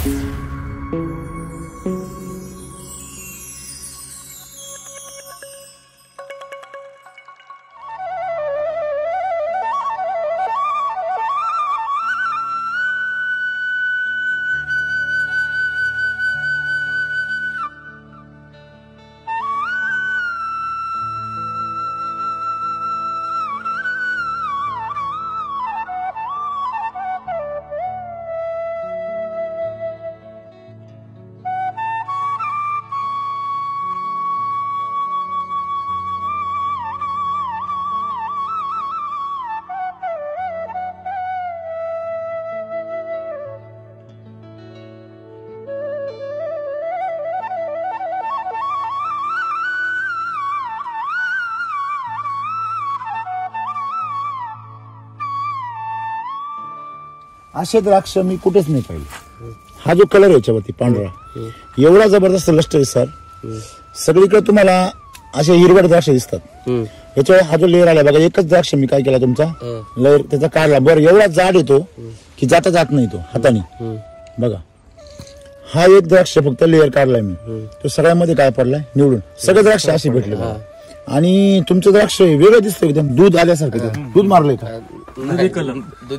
असे द्राक्ष मी कुठेच नाही पाहिले. हा जो कलर आहे याच्यावरती पांढरा एवढा जबरदस्त लष्टर आहे सर. सगळीकडे तुम्हाला असे हिरवट द्राक्ष दिसतात. याच्यावर हा जो लेअर आला बघा, एकच द्राक्ष मी काय केला तुमचा लेअर त्याचा काढला. बरं एवढा जाड येतो की जाता जात नाही तो हाताने. बघा हा एक द्राक्ष फक्त लेअर काढलाय मी, तो सगळ्यामध्ये काय पडलाय निवडून. सगळे द्राक्ष असे भेटले आणि तुमचं द्राक्ष वेगळं दिसतं एकदम दूध आल्यासारखं. दूध मारलंय का? दुधी कलर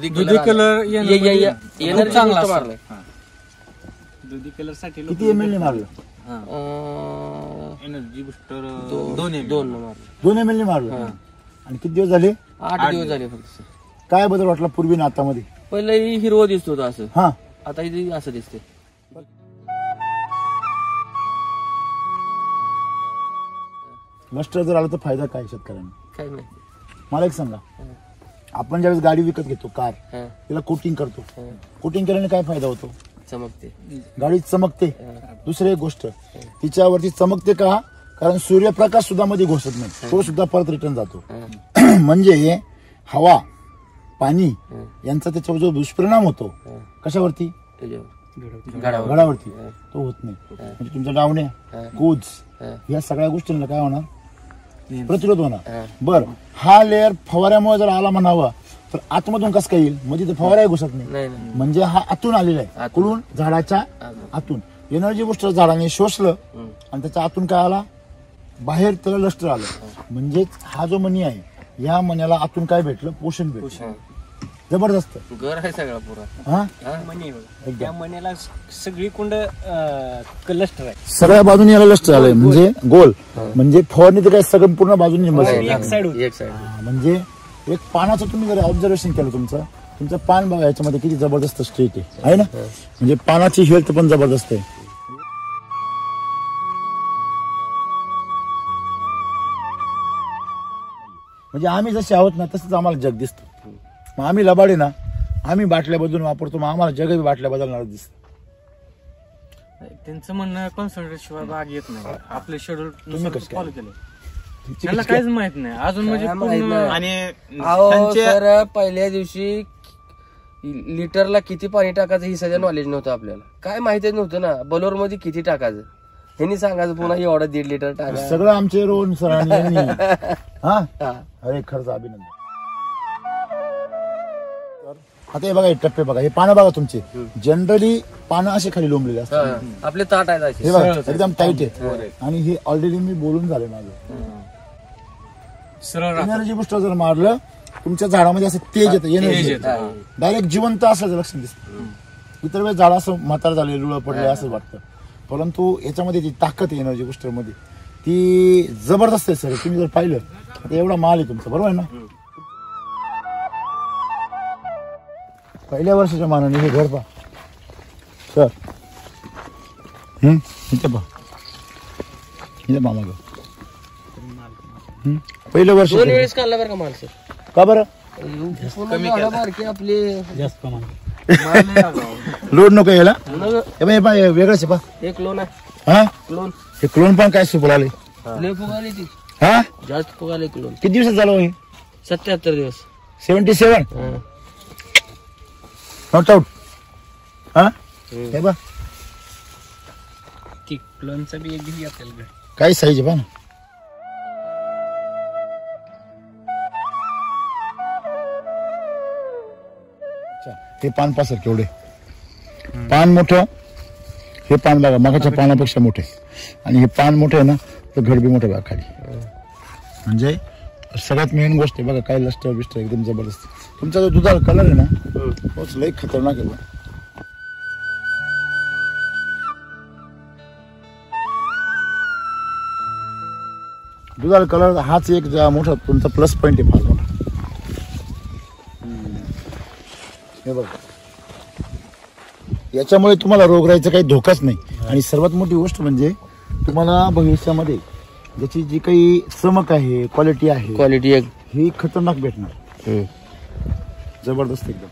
दुधी कलर साठी किती एमएल ने मारलं? एनर्जी बुस्टर 2 एमएल ने मारलं. आणि किती दिवस झाले? 8 दिवस झाले फक्त. काय बदल वाटला पूर्वी ना आता मध्ये? पहिले हिरवं दिसत होतं असं, हा आता इथे असं दिसते. लष्टर जर आलं तर फायदा काय शेतकऱ्यांना? काय नाही. मला एक सांगा, आपण ज्यावेळेस गाडी विकत घेतो कार, तिला कोटिंग करतो. कोटिंग केल्याने काय फायदा होतो? चमकते, गाडी चमकते. दुसरी एक गोष्ट, तिच्यावरती चमकते का? कारण सूर्यप्रकाश सुद्धा मध्ये घुसत नाही, तो सुद्धा परत रिटर्न जातो. म्हणजे हवा पाणी यांचा त्याच्यावर जो दुष्परिणाम होतो कशावरती? गडावरती, तो होत नाही. म्हणजे तुमच्या डावण्या कूज या सगळ्या गोष्टींना काय होणार? प्रतिरोध होणार. बर हा लेअर फवाऱ्यामुळे जर आला म्हणावा तर आतमधून कसं काय येईल? म्हणजे फवाराही घुसत नाही. म्हणजे हा आतून आलेला आहे, कुठून? झाडाच्या आतून. एनर्जी बुस्टर झाडाने शोषलं आणि त्याच्या आतून काय आला? बाहेर त्याला लष्टर आलं. म्हणजेच हा जो मणी आहे या मण्याला आतून काय भेटलं? पोषण भेटलं. जबरदस्त घर आहे सगळा पुरा. त्या मण्याला सगळी कुंड लष्टर आहे, सगळ्या बाजूने याला लष्टर आलंय. म्हणजे गोल, म्हणजे फवारणी तर काय सगळं पूर्ण बाजूने एक साइड. म्हणजे एक पानाचं तुम्ही जर ऑब्झर्वेशन केलं तुमचं पान बघा, याच्यामध्ये किती जबरदस्त स्ट्रेट आहे ना. म्हणजे पानाची हेल्थ पण जबरदस्त आहे. म्हणजे आम्ही जसे आहोत ना तसंच आम्हाला जग दिसतं. मग आम्ही लबाडे ना, आम्ही बाटल्या बदलून वापरतो, मग आम्हाला जगही बाटल्या बदलणार दिसत. त्यांचं म्हणणं कॉन्सन्ट्रेट शिवाय बाग येत नाही. आपले शेड्यूल तुम्ही कसं फॉलो केलं, त्यांना काहीच माहित नाही अजून. म्हणजे आणि पहिल्या दिवशी लिटरला किती पाणी टाकायचं ही सध्या नॉलेज नव्हतं आपल्याला. काय माहितीच नव्हतं ना बलोर मध्ये किती टाकायचं. ह्यांनी सांगायचं पुन्हा एवढं 1.5 लिटर टाका. सगळं आमचे रोहन सरांनी. हा अरे खरंच अभिनंदन. आता हे बघा, हे टप्पे बघा, हे पानं बघा तुमचे. जनरली पानं असे खाली लोंबलेले असतात. आपले ताट आहे हे बघा एकदम टाईट आहे. आणि हे ऑलरेडी मी बोलून झाले माझं. एनर्जी बुस्टर जर मारलं तुमच्या झाडामध्ये असं तेज येतं, एनर्जी डायरेक्ट जिवंत असल्याचं लक्षण दिसतं. इतर वेळेस झाड असं म्हातार झाले, लुळं पडले असं वाटतं. परंतु याच्यामध्ये जी ताकद आहे एनर्जी बुस्टर मध्ये ती जबरदस्त आहे सर. तुम्ही जर पाहिलं आता एवढा माल आहे तुमचा, बरोबर आहे ना. पहिल्या वर्षाच्या मानाने हे घर पहा सर. इथे पहा, इथे पहा मागं. पहिलं वर्ष काढला बरं का माणसं. का बरं? आपले जास्त लोड नको यायला. वेगळंच आहे पहा. एक लोन आहे. हा क्लोन. हे क्लोन पण काय फुगाले? लय फुगाले ती. हा जास्त फुगाले क्लोन. किती दिवसात झालं हे? 77 दिवस. 77 नॉट आउट. हा हे बघ की क्लोनचा बी एक घेऊया आपल्याला. काय साईज आहे पहा ना. हे पान पासर केवढे पान मोठं हे पान बघा मगाच्या पानापेक्षा मोठे आणि हे पान मोठे आहे ना तर घड बी मोठे बघा खाली. म्हणजे सगळ्यात मेन गोष्ट आहे बघा काय लस्टर बिस्टर एकदम जबरदस्त. तुमचा जो दुधाळ कलर आहे ना तोच लई खतरनाक आहे बघा. दुधाळ कलर हाच एक मोठा तुमचा प्लस पॉइंट आहे फार मोठा. हे बघा याच्यामुळे तुम्हाला रोगराईचा काही धोकाच नाही. आणि सर्वात मोठी गोष्ट म्हणजे तुम्हाला भविष्यामध्ये ज्याची जी काही चमक आहे क्वालिटी आहे क्वालिटी एक ही खतरनाक भेटणार. जबरदस्त एकदम.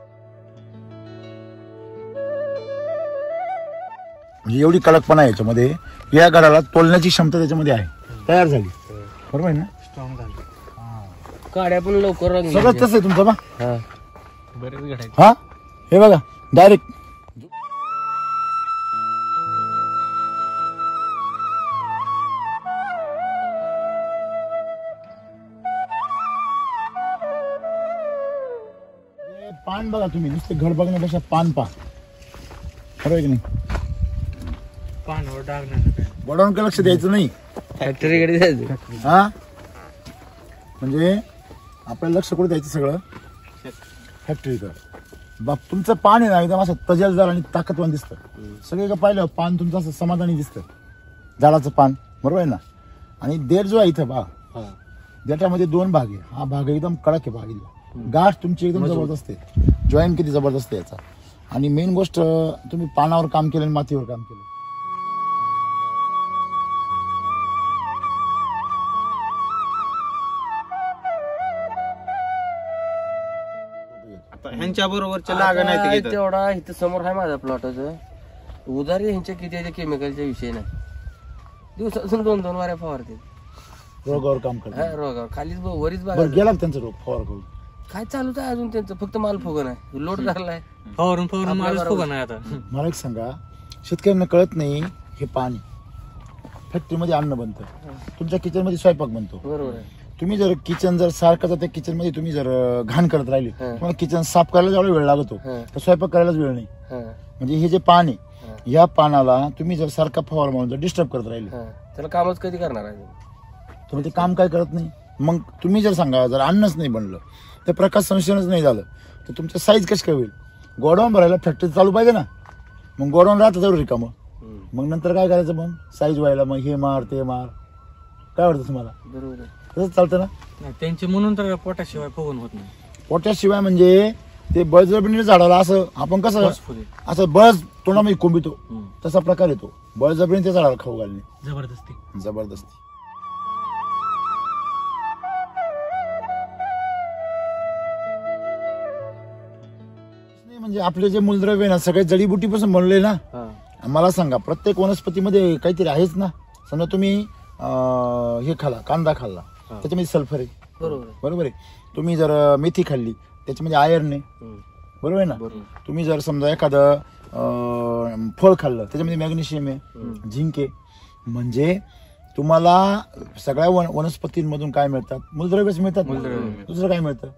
म्हणजे एवढी कडकपणा आहे याच्यामध्ये. या गडाला तोलण्याची क्षमता त्याच्यामध्ये आहे तयार झाली. बरोबर आहे ना. स्ट्रॉंग झालं. काड्या पण लवकर रंग सगळं तसं आहे तुमचं बा. बरेच घडायचे. हा हे बघा डायरेक्ट पान बघा तुम्ही नुसते घड बघण्यापेक्षा पान पा. खरं आहे की नाही. पानावर डाग नाही काय. बडवून लक्ष द्यायचं नाही. फॅक्टरीकडे जायचं. हा म्हणजे आपल्याला लक्ष कुठे द्यायचं सगळं फॅक्टरीकडे. बाप तुमचं पान आहे ना एकदम असं तजेलदार आणि ताकदवान दिसतं. सगळे का पाहिलं पान तुमचं असं समाधानी दिसतं झाडाचं पान. बरोबर आहे ना. आणि देठ जो आहे इथं बा देठामध्ये 2 भाग आहे. हा भाग एकदम कडक आहे भाग. गाठ तुमची एकदम जबरदस्त आहे. जॉईंट किती जबरदस्त आहे याचा. आणि मेन गोष्ट तुम्ही पानावर काम केलं आणि मातीवर काम केलं. ह्यांच्या बरोबरच्या लागा नाही ते. तेवढा इथं समोर आहे माझा प्लॉटाचं उधारी ह्यांच्या किती केमिकलच्या विषय नाही. दिवसातून 2-2 वाऱ्या फवारते. रोगावर काम करतात. रोगावर खालीच वरीच बरं बघा गेला का त्यांचा रोग फवार करून. काय चालूच आहे अजून त्यांचं फक्त माल फुगन आहे. लोड धरलाय फवारून मालच फुगा नाही आता. मला एक सांगा शेतकऱ्यांना कळत नाही हे पाणी फॅक्टरीमध्ये अन्न बनतं तुमच्या किचन मध्ये स्वयंपाक बनतो. बरोबर आहे. तुम्ही जर किचन जर सारखं त्या किचन मध्ये तुम्ही जर घाण करत राहिली तुम्हाला किचन साफ करायला जेवढा वेळ लागतो तर स्वयंपाक करायलाच वेळ नाही. म्हणजे हे जे पान आहे या पानाला तुम्ही जर सारखा फवार म्हणून जर डिस्टर्ब करत राहिले त्याला कामच कधी करणार आहे. तुम्ही ते काम काय करत नाही. मग तुम्ही जर सांगा जर अन्नच नाही बनलं तर प्रकाश संश्लेषणच नाही झालं तर तुमचं साईज कशी काय होईल. गोडाऊन भरायला फॅक्टरी चालू पाहिजे ना. मग गोडाऊन राहतं जरूर रिकामं. मग नंतर काय करायचं मग साईज व्हायला मग हे मार ते मार. काय वाटतं तुम्हाला. बरोबर आहे. तसंच चालतं ना. त्यांचे म्हणून तर पोटाशिवाय फुगून होत नाही. पोट्याशिवाय म्हणजे ते बळजबरीने झाडाला असं आपण कसं असं बळच तोंडामध्ये कोंबितो तसा प्रकार येतो. बळजबरीने त्या झाडाला खाऊ घालणे जबरदस्ती. जबरदस्ती. म्हणजे आपले जे मूलद्रव्य आहे ना सगळे जडीबुटीपासून बनले ना. मला सांगा प्रत्येक वनस्पतीमध्ये काहीतरी आहेच ना. समजा तुम्ही हे खाल्ला कांदा खाल्ला त्याच्यामध्ये सल्फर आहे. बरोबर आहे. तुम्ही जर मेथी खाल्ली त्याच्यामध्ये आयर्न आहे. बरोबर आहे ना. तुम्ही जर समजा एखादं फळ खाल्लं त्याच्यामध्ये मॅग्नेशियम आहे झिंक आहे. म्हणजे तुम्हाला सगळ्या वनस्पतींमधून काय मिळतात मूलद्रव्यच मिळतात. दुसरं काय मिळतं.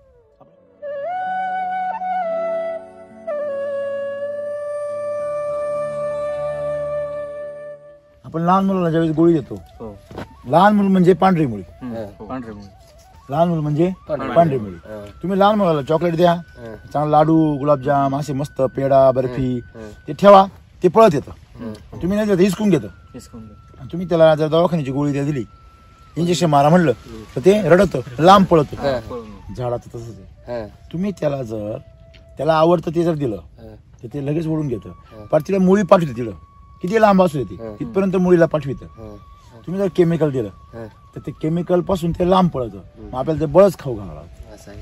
आपण लहान मुलाला ज्यावेळेस गोळी देतो लहान मुलं म्हणजे पांढरी मुळी. लहान मुलं म्हणजे पांढरी मुळी. तुम्ही लहान मुलाला चॉकलेट द्या चांगला लाडू गुलाबजाम असे मस्त पेढा बर्फी ते ठेवा ते पळत येतं. तुम्ही नाही दिलं हिसकून घेतं. तुम्ही त्याला जर दवाखान्याची गोळी द्या दिली इंजेक्शन मारा म्हणलं तर ते रडतं लांब पळत. झाडाचं तसंच आहे. तुम्ही त्याला जर त्याला आवडतं ते जर दिलं तर ते लगेच ओढून घेतं. पण तिला मुळी पाठवते. तिला किती लांब असू देते तिथपर्यंत मुळीला पाठवित. तुम्ही जर केमिकल दिलं तर ते केमिकल पासून ते लांब पळतं. मग आपल्याला ते बळच खाऊ घालावं.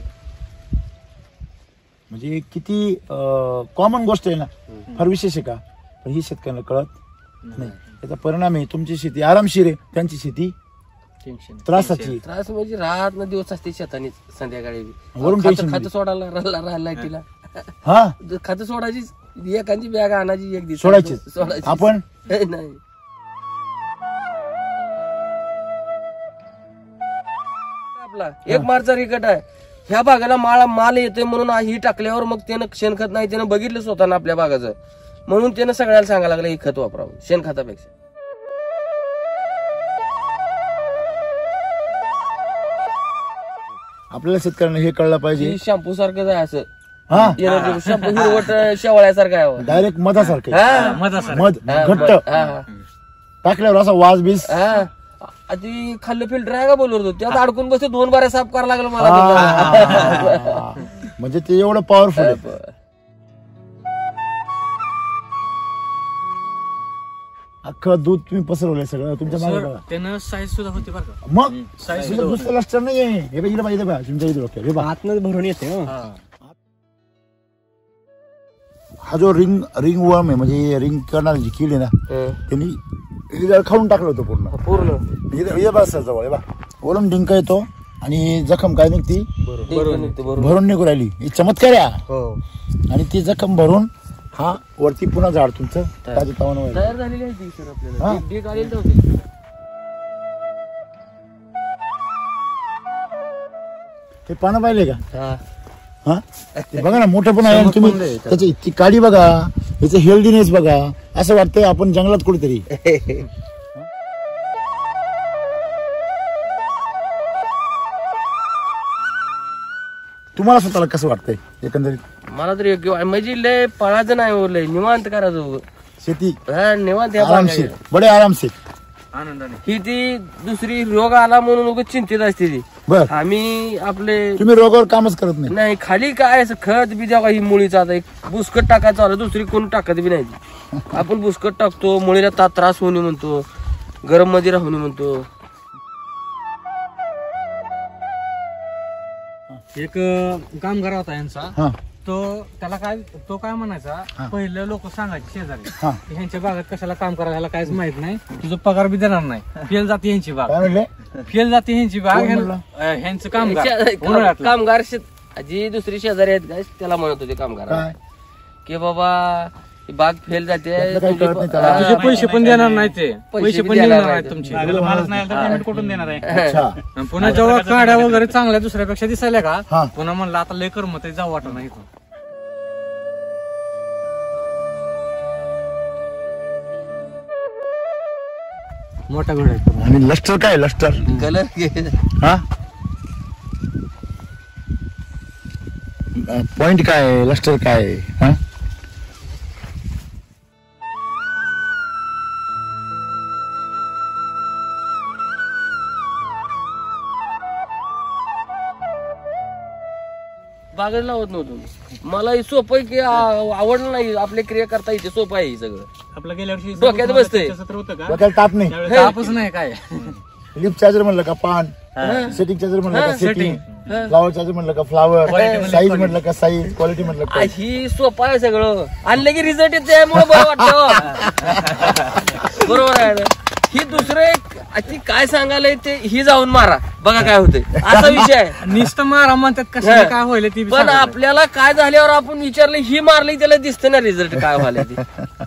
म्हणजे किती कॉमन गोष्ट आहे ना. फार विशेष आहे का. पण ही शेतकऱ्यांना कळत नाही. त्याचा परिणाम आहे तुमची शेती आरामशीर आहे त्यांची शेती त्रासाची. त्रास म्हणजे रात ना दिवस असते शेताने संध्याकाळी वरून टेन्शन खातं सोडायला राहिला तिला. हा खातं सोडायची एखादी बॅग आणायची एक दिवस सोडायची आपण नाही. आपला एक मार्चा रिकट आहे. ह्या भागाला माल येतोय म्हणून ही टाकल्यावर मग त्यानं शेणखत नाही त्यानं बघितलं स्वतःनं आपल्या भागाचं म्हणून त्यानं सगळ्याला सांगायला लागलं हे खत वापरावं शेणखतापेक्षा. आपल्याला शेतकऱ्यांना हे कळलं पाहिजे. शॅम्पू सारखं आहे असं हा शॅम्पू हिरवट शेवळ्यासारखं आहे. डायरेक्ट मधासारखे हा. मध घट्ट टाकल्यावर असा वास बीस. हा ती खाल्लं फिल्टर आहे का बोलवतो त्यात अडकून बसते 2 बाऱ्या साफ करायला लागलं मला. म्हणजे ते एवढं पॉवरफुल आहे. अख्खं दूध तुम्ही पसरवलंय सगळं तुमच्या मागे बघा. त्यानं साईज सुद्धा होती बरं का. मग दुसरं लष्टर नाहीये हे बघ, इकडे पाहिजे बघा तुमच्या इथे डोक्यात. हे बघा आतमध्ये भरून येते. हा जो रिंग वर्म आहे म्हणजे रिंग करणारी जी कीड आहे ना त्यांनी खाऊन टाकलं होतं पूर्ण. हे बघा सर जवळ हे बघा वरून डिंक येतो आणि जखम काय निघती भरून निघू राहिली. ही चमत्कार आहे. आणि ती जखम भरून हा वरती पुन्हा झाड तुमचं ताजे तवानं तयार झालेली आहे ती सर आपल्याला. ते पानं पाहिले का. हा ते बघा ना मोठं पण आहे. तुम्ही त्याची ती काडी बघा याचं हेल्दीनेस बघा असं वाटतंय आपण जंगलात कुठेतरी. तुम्हाला स्वतःला कसं वाटतंय एकंदरीत. मला तर योग्य म्हणजे लय पळायचं नाही लय निवांत करायचं शेती हा निवांत आरामशीर बडे आरामशीर आनंदाने. ही ती दुसरी रोग आला म्हणून उगाच चिंतित असते ती. बर आम्ही आपले तुम्ही रोगावर कामच करत नाही. नाही खाली काय असं खत बी द्यावा ही मुळीचा आता एक बुसकट टाकायचं आलं दुसरी कोण टाकत बी नाही. आपण बुसकट टाकतो मुळीला त्रास होणे म्हणतो गरम मध्ये राहून म्हणतो. एक कामगार होता यांचा हा त्याला काय म्हणायचा पहिलं लोक सांगायचे शेजारी हा ह्यांच्या बागात कशाला काम करायला ह्याला काहीच माहित नाही तुझं पगार बी देणार नाही फेल जाते ह्यांची बाग काय म्हणले फेल जाते ह्यांची बाग ह्यांचं कामगार कामगार जी दुसरी शेजारी आहेत काय त्याला म्हणत होते कामगार काय की बाबा ही बाग फेल जाते काही कळत नाही त्याला. तुझे पैसे पण देणार नाही ते पैसे पण देणार नाहीत तुमचे. पेमेंट कुठून देणार आहे. अच्छा पुन्हा जेव्हा काड्या वगैरे चांगल्या दुसऱ्यापेक्षा दिसायला हा. का पुन्हा म्हणलं आता लय कर्म ते जाऊ वाटत नाही इथून. मोठा घोडा आहे. आणि लष्टर काय लष्टर कलर हा पॉइंट काय लष्टर काय हा बागच लावत नव्हतो मला हे सोपं आहे की आवडलं नाही आपले क्रिया करता येते सोपं आहे हे सगळं आपलं गेल्या वर्षी डोक्यात बसतंय. सत्र होतं का डोक्याला ताप नाही. त्यावेळेस तापच नाही काय. लिफ्ट चार्जर म्हणलं का पान सेटिंग चार्जर म्हणलं का सेटिंग फ्लावर चार्जर म्हणलं का फ्लावर साईज म्हणलं का साईज क्वालिटी म्हणलं का ही सोपं आहे सगळं आणलं की रिझल्ट येते त्यामुळे बरं वाटतं. बरोबर आहे ना. ही दुसरं एक ती काय सांगायला ते ही जाऊन मारा बघा काय होते असा विषय आहे. नुसतं मारा म्हणतात कशाला काय व्हायला ती बी पण सांगत नाही. आपल्याला काय झाल्यावर आपण विचारलं ही मारली त्याला दिसतं ना रिझल्ट काय व्हायला ते.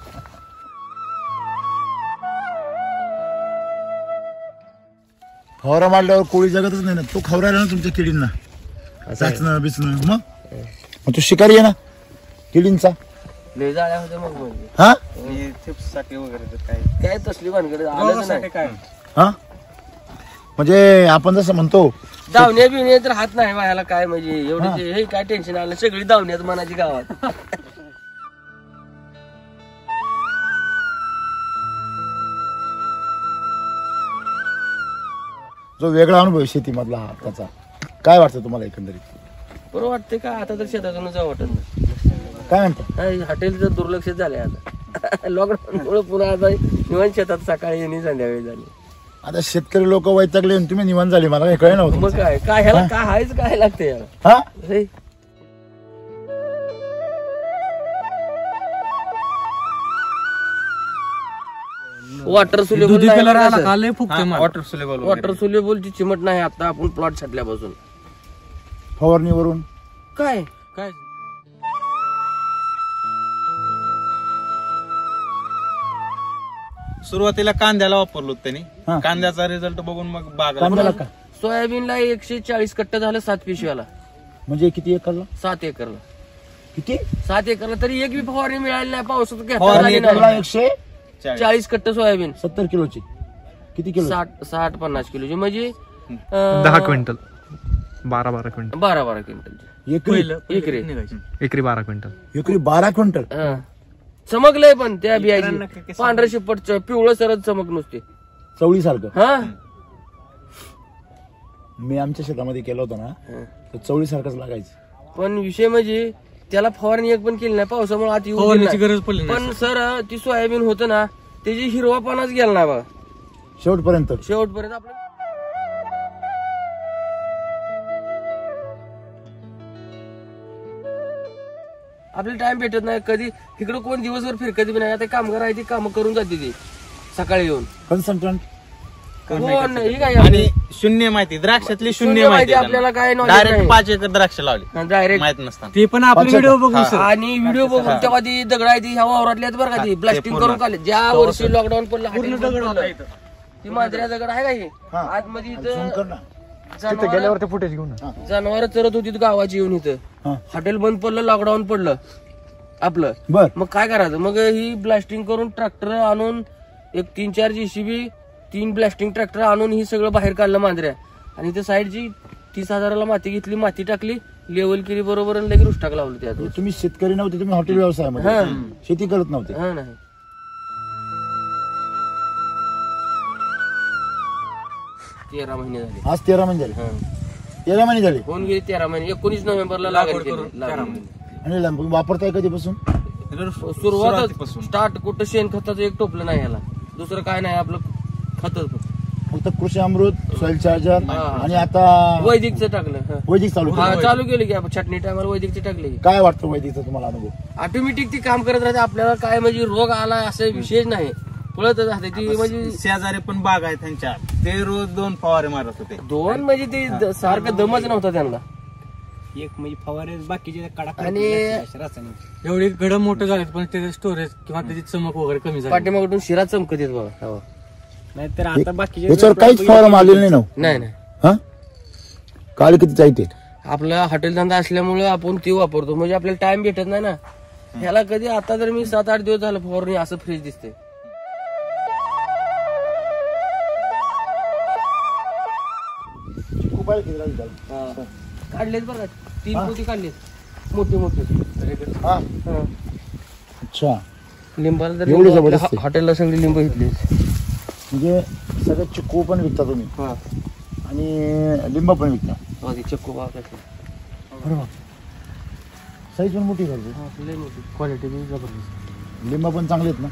फवारा मारल्यावर कोळी जगतच नाही ना. तो खवरायला ना तुमच्या किडींना चाचणं बिचणं. मग तो शिकारी आहे ना किडींचा. लय जाळ्या होत्या मग म्हणजे हा चिप्स साठी वगैरे काय तसली भानगड आलं नाही. काय हा म्हणजे आपण जसं म्हणतो दावण्या बिवण्या तर हात नाही व्हायला काय म्हणजे एवढे हे काय टेन्शन आलं सगळी दावण्यात मनाची गावात. जो वेगळा अनुभव आहे शेतीमधला हा त्याचा काय वाटतं तुम्हाला एकंदरीत. बरं वाटतंय का आता तर शेतातून जाऊ वाटत नाही. काय म्हणता हॉटेलचं दुर्लक्ष झालंय आता लॉकडाऊन मुळे पुन्हा आता निवांत शेतात सकाळी येणे संध्याकाळी झाली. आता शेतकरी लोक वैतागले आणि तुम्ही निवांत झाले मला काही कळे नव्हतं. मग काय काय ह्याला काय हायच काय लागतं याला. हा हे वॉटर दुधी कलर आला का सुलेबल लय फुगते माल. वॉटर सुलेबल वॉटर सुलेबलची चिमट नाही आता आपण प्लॉट छाटल्यापासून. फवारणीवरून काय काय सुरुवातीला कांद्याला वापरलो त्यांनी हा. कांद्याचा रिझल्ट बघून मग बाग कांद्याला का सोयाबीनला 140 कट्ट झालं 7 पिशव्याला म्हणजे किती एकरला 7 एकरला. किती 7 एकरला तरी एक बी फवारणी मिळाली नाही. पावसाचं घेता फवारणी आली एकरला नाही. 170 40 कट्ट सोयाबीन किलोची. किती किलो? 60-50 किलोची म्हणजे 10 क्विंटल 12 क्विंटल 12 क्विंटल एकरी एकरी 12 क्विंटल एकरी 12 क्विंटल. चमकलंय पण त्या बियाची पांढऱ्या शिपट पिवळं सरळ चमक नुसते चवळी सारखं. हा. मी आमच्या शेतामध्ये केलं होतं ना तर चवळी सारखंच लागायचं. पण विषय म्हणजे त्याला फवारणी एक पण केली नाही पावसामुळे आत येऊ दिली फवारण्याची नाही. गरज पडली नाही पण सर ती सोयाबीन होतं ना त्याची हिरवापणाच गेला नाही बघा शेवटपर्यंत. शेवटपर्यंत. आपलं आपल्याला टाइम भेटत नाही. कधी इकडं कोण दिवसभर फिरकत बी नाही. आता कामगार आहे ती कामं करून जाते ती सकाळी येऊन. कन्सल्टंट कोण नाही काय आणि शून्य माहिती द्राक्षातली शून्य माहिती आपल्याला काय knowledge डायरेक्ट नाही. 5 एकर द्राक्ष लावली डायरेक्ट. माहित नसताना. ते पण आपले व्हिडिओ बघून सर. आणि व्हिडिओ बघून तेव्हा ती दगड आहे ती ह्या वावरातली आहेत बरं का ती ब्लास्टिंग करून काढले. ज्या वर्षी लॉकडाऊन पडलं पूर्ण दगड होता इथं. ती मांजऱ्या दगड आहे का हे हा. आतमध्ये झूम कर ना. जनावर ते फुटेज घेऊन जनावर चरत होती गावाची येऊन इथं. हा. हॉटेल बंद पडलं लॉकडाऊन पडलं आपलं. बर. मग काय करायचं मग ही ब्लास्टिंग करून ट्रॅक्टर आणून एक 3-4 JCB 3 ब्लास्टिंग ट्रॅक्टर आणून ही सगळं बाहेर काढलं मांजऱ्या. आणि इथं साईडची 30,000ला माती घेतली माती टाकली लेवल केली बरोबर आणि लगेच रुष्टाक लावलं त्यात. तुम्ही शेतकरी नव्हते तुम्ही हॉटेल व्यवसायामध्ये शेती करत नव्हते. हा नाही 13 महिने झाले. आज 13 महिने झाले. हा. 13 महिने झाले. होऊन गेले 13 महिने. 19 नोव्हेंबरला लागवड केली. आणि तुम्ही वापरताय कधीपासून? सुरुवात स्टार्ट कुठं शेणखताचं एक टोपलं नाही याला. दुसरं काय नाही आपलं खतच फक्त कृषी अमृत सॉइल चार्जर हा. आणि आता वैदिकचं टाकलं. हा. वैदिक चालू हा, केलं. चालू केलं की आपण चटणी टायमाला वैदिकचे टाकले. काय वाटतं वैदिकचा तुम्हाला अनुभव? ऑटोमॅटिक ती काम करत राहते. आपल्याला काय म्हणजे रोग आला असा विषय नाही. पळतच राहते ती म्हणजे शेजारी पण बाग आहे त्यांच्या ते रोज 2 फवारे मारत होते. 2 म्हणजे ते सारखं दमच नव्हता त्यांना. एक म्हणजे फवारे बाकीचे कडा आणि एवढे घड मोठं झाले पण त्याचं स्टोरेज किंवा त्याची चमक वगैरे कमी झाली पाठीमागून शिरा चमकत येत बघा. हो. नाहीतर आता बाकीचे याच्यावर काहीच फवारा मारलेला नाही ना. नाही नाही हा काळ किती चालते. आपला हॉटेल धंदा असल्यामुळे आपण ती वापरतो म्हणजे आपल्याला टाइम भेटत नाही ना. ह्याला कधी आता जर मी 7-8 दिवस झालं फवारणी असं फ्रेश दिसते. काढलेत बघा 3 पोती काढलेत मोठे मोठे. हा हा. अच्छा लिंबाला जर एवढी जबरदस्त आहे. हॉटेलला सगळी लिंब घेतली. म्हणजे सगळ्यात चिक्कू पण विकता तुम्ही हा. आणि लिंब पण विकता. हो, ती चक्कू बाग आहे. बरोबर साईज पण मोठी करतो. हा, लई मोठी क्वालिटी बी जबरदस्त. लिंब पण चांगले आहेत ना.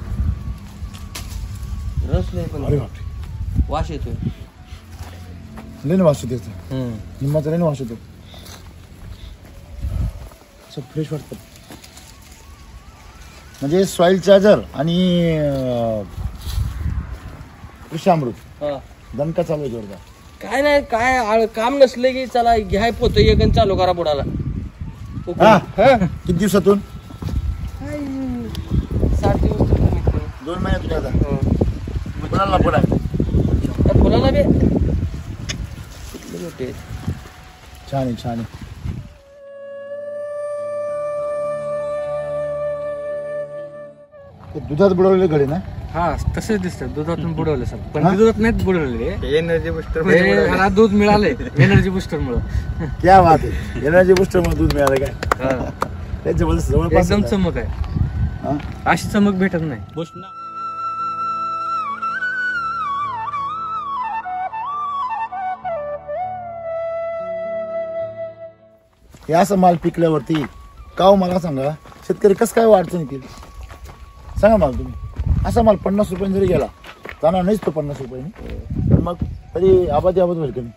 रस लय पण अरे बापरे वास येतोय. लेन वास येतो त्याचा. लिंबाचा लेन वास येतो. असं फ्रेश वाटतं. म्हणजे सॉइल चार्जर आणि कृषी अमृत हा. दणका चालू आहे जोरदार. काय नाही काय काम नसलं की चला घ्याय पोत एक आणि चालू करा बुडाला. हा किती दिवसातून? काय 7 दिवस तर कमीत कमी. 2 महिन्यात तुझ्या हो. कोणाला पुढा त्या फुलाला बी किती मोठे आहेत. छान आहे छान आहे. ते दुधात बुडवलेले घडे ना. हा तसेच दिसतात दुधातून बुडवले सर पण ते दुधात नाहीत बुडवलेले. एनर्जी बुस्टर ह्याला दूध मिळाले एनर्जी बुस्टर मुळे. क्या बात आहे. एनर्जी बुस्टर मध्ये दूध मिळालं काय. ते जबरदस्त जवळपास एकदम चमक आहे. हा? अशी चमक भेटत नाही. हे असं माल पिकल्यावरती का हो मला सांगा शेतकरी कसं काय अडचण येतील सांगा मला तुम्ही. असा माल 50 रुपयांनी जरी गेला जाणार नाहीच तो 50 रुपयांनी पण मग तरी आबादी होईल कमी.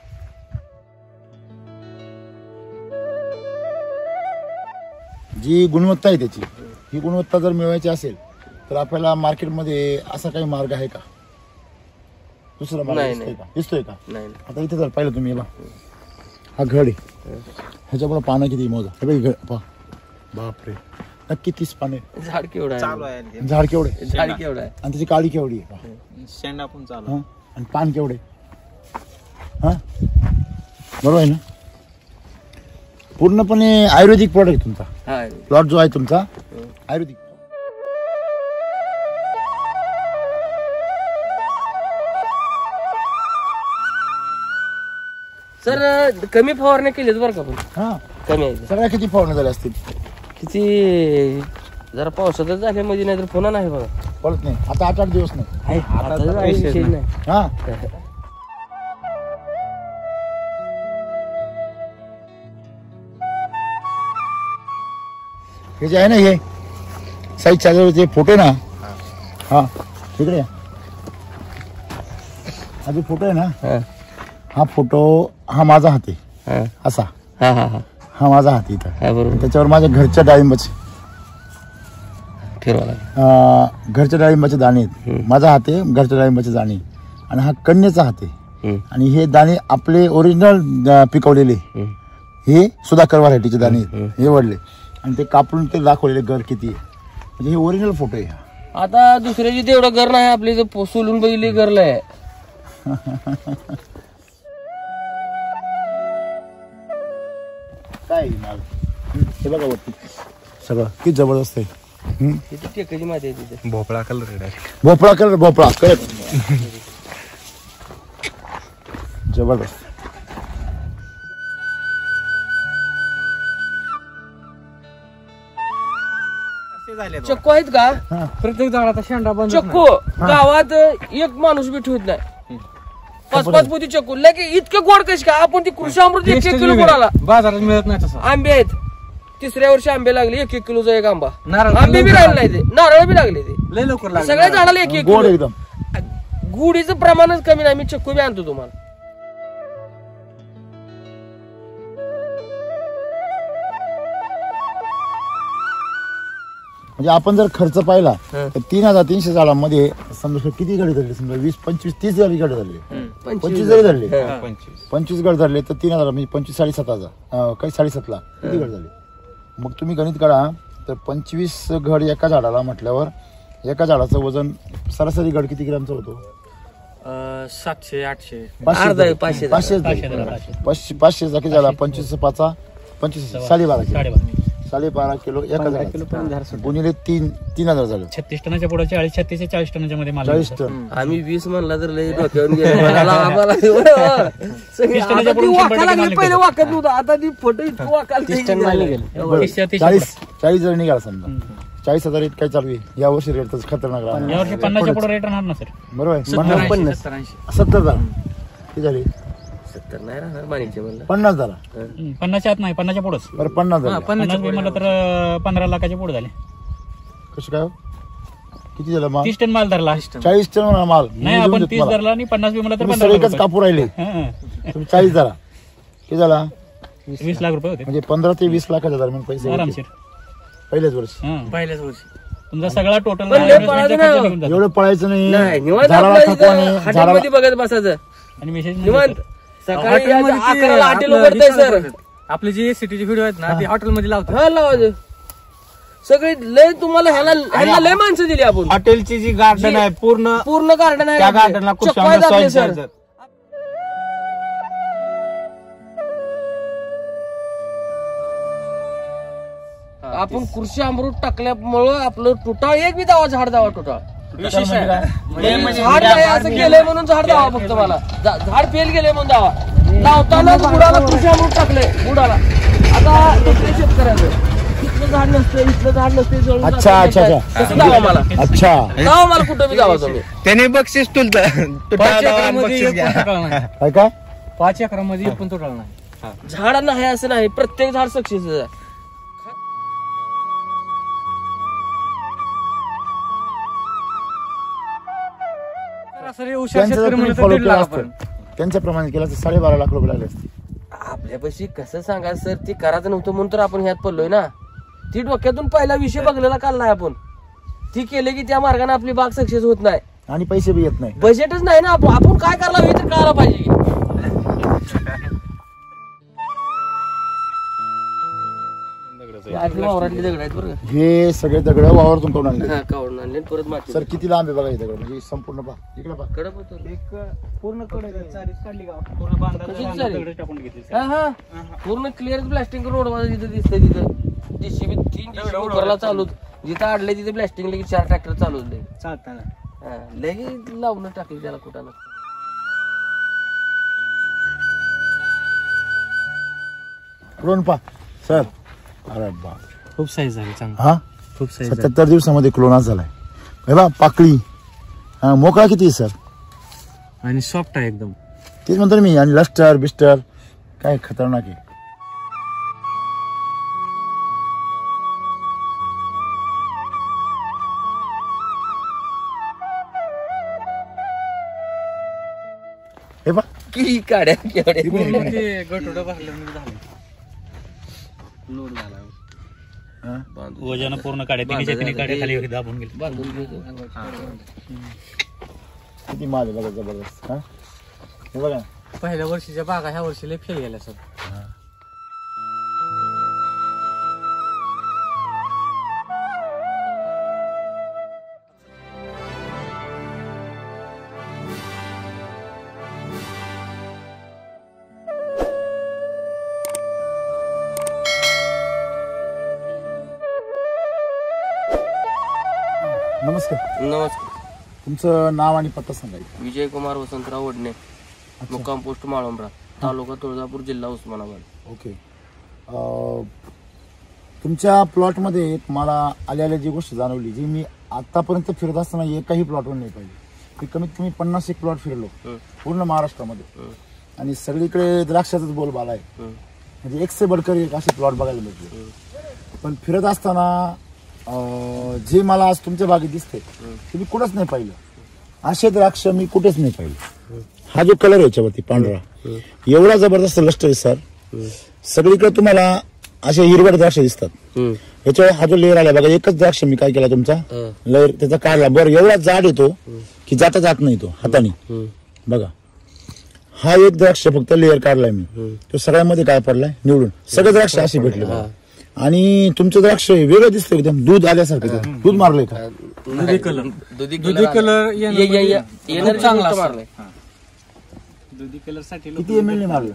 जी गुणवत्ता आहे त्याची ही गुणवत्ता जर मिळवायची असेल तर आपल्याला मार्केटमध्ये असा काही मार्ग आहे का? दुसरा मार्ग नाही, दिसतोय का? दिसतोय का? नाही आता इथे जर पाहिलं तुम्ही याला हा घड आहे ह्याच्यापुढे पानं किती मोजा हे बघ घड पहा. बापरे नक्की 30 पाने. झाड केवढं चालू आहे. आहे झाड केवढे झाड केवढं आहे. आणि त्याची काळी केवढी आहे पहा. शेंडा पण चालू हा आणि पान केवढे हा बरोबर आहे ना. पूर्णपणे आयुर्वेदिक प्रॉडक्ट तुमचा हा प्लॉट जो आहे तुमचा आयुर्वेदिक. सर कमी फवारण्या केल्यात बरं का पण हा कमी आहे सगळ्या किती फवारण्या झाल्या असतील? किती जरा पावसातच झाल्यामध्ये नाही तर पुन्हा नाही बघा पळत नाही आता 8-8 दिवस नाही. आता तर काही विषय नाही. हा हे जे आहे ना हे साईज चार्जरचे फोटो ना हा तिकडे या. हा जो फोटो आहे ना हा, हा फोटो हा माझा हात आहे हा, असा हा, हा, हा. हा माझा हात आहे इथं. हा बरोबर त्याच्यावर माझ्या घरच्या डाळिंबाचे ठरवा लागेल. घरच्या डाळिंबाचे दाणे आहेत. माझा हात आहे घरच्या डाळिंबाचे दाणे आणि हा कन्येचा हात आहे आणि हे दाणे आपले ओरिजिनल पिकवलेले हे सुधाकर व्हरायटीचे दाणे आहेत. हे वडले आणि ते कापून ते दाखवलेले घर किती आहे म्हणजे हे ओरिजिनल फोटो आहे. आता दुसऱ्याची तेवढं घर नाही आपली इथं सोलून बघितली घरला आहे. काय माल हे बघा वरती सगळं किती जबरदस्त आहे. किती टेकाची माती आहे तिथे. भोपळा कलर आहे. भोपळा कलर भोपळा कळत जबरदस्त. चक्कू आहेत का प्रत्येक झाडाचा शेंडा बंद चक्कू गावात एक माणूस बी ठेवत नाही. 5-5 पोती चक्कू लगे इतके गोड कशी का आपण ती कृषी अमृत 1-1 किलो गोडाला बाजारात मिळत नाही तसं. आंबे आहेत 3ऱ्या वर्षी आंबे लागले 1-1 किलोचा एक आंबा. नारळ आंबे बी राहिले नाही ते नारळ बी लागले ते लय लवकर लागलं. सगळ्या झाडाला 1-1 गोड किलो. एकदम. गुढीचं प्रमाणच कमी नाही. मी चक्कू बी आणतो तुम्हाला. म्हणजे आपण जर खर्च पाहिला हं. तर 3,300 झाडांमध्ये समजा किती गडे धरले समजा 20-25-30 जरी गडे धरले 25 जरी धरले 25 गड धरले तर 3,000 म्हणजे 25-7,500 काही 7.5 लाख किती गड झाले. मग तुम्ही गणित काढा तर 25 घड एका झाडाला म्हटल्यावर एका झाडाचं वजन सरासरी घड किती ग्रॅमचं होतो? 700-800 अर्धा आहे, 500. 500 किती झाला 25 25 12.5 किलो 12.5 किलो एका झाडाचं गुणिले 3,000 झालं 36 टनाच्या पुढे 36 ते 40 टनाच्या मध्ये मला 40 टन. आम्ही 20 म्हणला तर लय डोक्यावरून गेलो. आम्हाला सगळी आता ती वाका लागली. पहिले वाकत नव्हतं आता ती फोटो इतकं वाकायला बरं, 40 जर निघाला समजा 40,000 इतका चालू आहे या वर्षी रेट तर खतरनाक राहणार. यावर्षी 50च्या पुढे रेट राहणार ना सर. बरोबर आहे 50 70,000 किती झाली 70 नाही राहणार माणिकचे म्हणलं. 50 झाला 50च्या आत नाही 50च्या पुढेच. बरं 50 झाला 50 म्हणलं तर 15 लाखाच्या पुढे झाले. कसं काय हो? किती झालं माल 30 टन माल धरला. 40 टन म्हणा माल नाही आपण 30 धरला आणि 50 बी म्हणलं तर तुम्ही 15 एकच कापू राहिले हं. तुम्ही 40 झाला किती झाला 20 लाख रुपये होते म्हणजे 15 ते 20 लाखाच्या दरम्यान पैसे होते. आरामशीर. पहिल्याच वर्षी हं. पहिल्याच वर्षी तुमचा सगळा टोटल पण लय पळायचं नाही. एवढं पळायचं नाही नाही निवांत झाडाला आपलं थकवा इथं नाही, हॉटेलमध्ये बघत बसायचं आणि मेसेज निवांत. सकाळी हॉटेलमध्ये ते 11ला हॉटेल आपलं उघडतंय सर. आपले जे सिटीचे व्हिडिओ आहेत ना ते हॉटेलमध्ये लावतात. हा लावायचं सगळी लय तुम्हाला ह्याला लय माणसं दिली आपण. हॉटेलची जी गार्डन आहे पूर्ण पूर्ण गार्डन आहे त्या आपले. गार्डनला खूप चक्कू चांगलं आहेत आपले soil सर. charger. आपण कृषी अमृत टाकल्यामुळं आपलं टोटाळ एक बी दावा झाड दावा टोटाळ विशेष आहे. झाड नाही असं केलंय म्हणून झाड दावा फक्त मला झाड फेल गेले म्हणून दावा लावताना बुडाला कृषी अमृत टाकलंय बुडाला. आता दुसऱ्या शेतकऱ्याचं इथलं झाड नसतं इथलं झाड नसतं अच्छा, अच्छा, अच्छा. तसं दावा मला अच्छा दावा मला कुठं बी दावा तुम्ही. त्याने बक्षीस तुलत 5 एकरामध्ये एक पण तोटाळ नाही. काय काय 5 एकरामध्ये एक पण तोटाळ नाही. झाड नाही असं नाही प्रत्येक झाड सक्सेस आहे. सरासरी हुशार त्यांचं जर शेतकरी तुम्ही म्हणलं तर फॉलो 1.5 केलं लाख असतं पर्यंत. त्यांच्याप्रमाणे केलं तर 12.5 लाख रुपये लागले असते. आपल्यापाशी कसं सांगा सर ते करायचं नव्हतं म्हणून तर आपण ह्यात पडलोय ना. ती डोक्यातून पहिला विषय बघलेला काढलाय आपण. ती केले की त्या मार्गाने आपली बाग सक्सेस होत नाही. आणि पैसे बी येत नाही. बजेटच नाही ना आपण काय करायला हे तर कळायला पाहिजे की. आतली वावरातली दगड आहेत बरं का. हे सगळे दगड वावरातून करून आणले. हा, काढून आणले आणि परत माती सर किती लांब आहे बघा हे दगड, म्हणजे संपूर्ण पहा इकडे पहा. कडक होतं. पूर्ण पूर्ण बांधायला दगड टाकून घेतली. हा हा पूर्ण क्लिअर ब्लास्टिंग करून रोड जिथं दिसतंय तिथं JCB 3 JCB चालू जिथं अडलंय तिथे ब्लास्टिंग लगेच 4 ट्रॅक्टर चालू होते. चालताना लगेच लावून टाकली त्याला कुठानं. क्लोन पहा सर. अरे बा खूप साईज झाली चांगली, हा खूप साईज 77 दिवसामध्ये क्लोनाच झालाय. हे बा पाकळी. हा मोकळा किती आहे सर? आणि सॉफ्ट आहे एकदम. तेच म्हणतो ना मी. आणि लस्टर बिस्टर काय खतरनाक आहे. हे पहा की काड्या केवढ्या गटोडं भरल्यामुळे झालं. लोड झाला. हा. वजन पूर्ण काढे तिने काढे खाली दाबून गेले. बांधून घेतो. किती माल आहे बघा जबरदस्त. हा हे बघा पहिल्या वर्षीच्या बागा ह्या वर्षी लय फेल गेल्या सर. नमस्कार. नमस्कार. तुमचं नाव आणि पत्ता सांगायचं. विजय कुमार वसंतराव वडणे, मुक्काम पोस्ट माळुंब्रा, तालुका तुळजापूर, जिल्हा उस्मानाबाद. ओके. तुमच्या प्लॉटमध्ये एक मला आल्या जी गोष्ट जाणवली, जी मी आतापर्यंत फिरत असताना एकाही प्लॉटवर नाही पाहिजे. मी कमीत कमी 50 एक प्लॉट फिरलो पूर्ण महाराष्ट्रामध्ये, आणि सगळीकडे द्राक्षाचाच बोलबाला आहे. म्हणजे एक से बडकर एक असे प्लॉट बघायला मिळते. पण फिरत असताना जे मला आज तुमच्या बागेत दिसते ते मी कुठंच नाही पाहिलं. असे द्राक्ष मी कुठेच नाही पाहिलं. हा जो कलर आहे याच्यावरती पांढरा, एवढा जबरदस्त लष्ट आहे सर. सगळीकडे तुम्हाला असे हिरवट द्राक्ष दिसतात. याच्यावर हा जो लेअर आला बघा, एकच द्राक्ष मी काय केला तुमचा लेअर त्याचा काढला. बरं एवढा जाड येतो की जात नाही तो हाताने. बघा हा एक द्राक्ष फक्त लेअर काढलाय मी, तो सगळ्यामध्ये काय पडलाय निवडून. सगळे द्राक्ष असे भेटले बघा. आणि तुमचं द्राक्ष वेगळं दिसतं एकदम, दूध आल्यासारखं. दूध मारलंय का? दुधी कलर एनर्जी चांगला मारलाय. दुधी कलर साठी किती ml मारलं?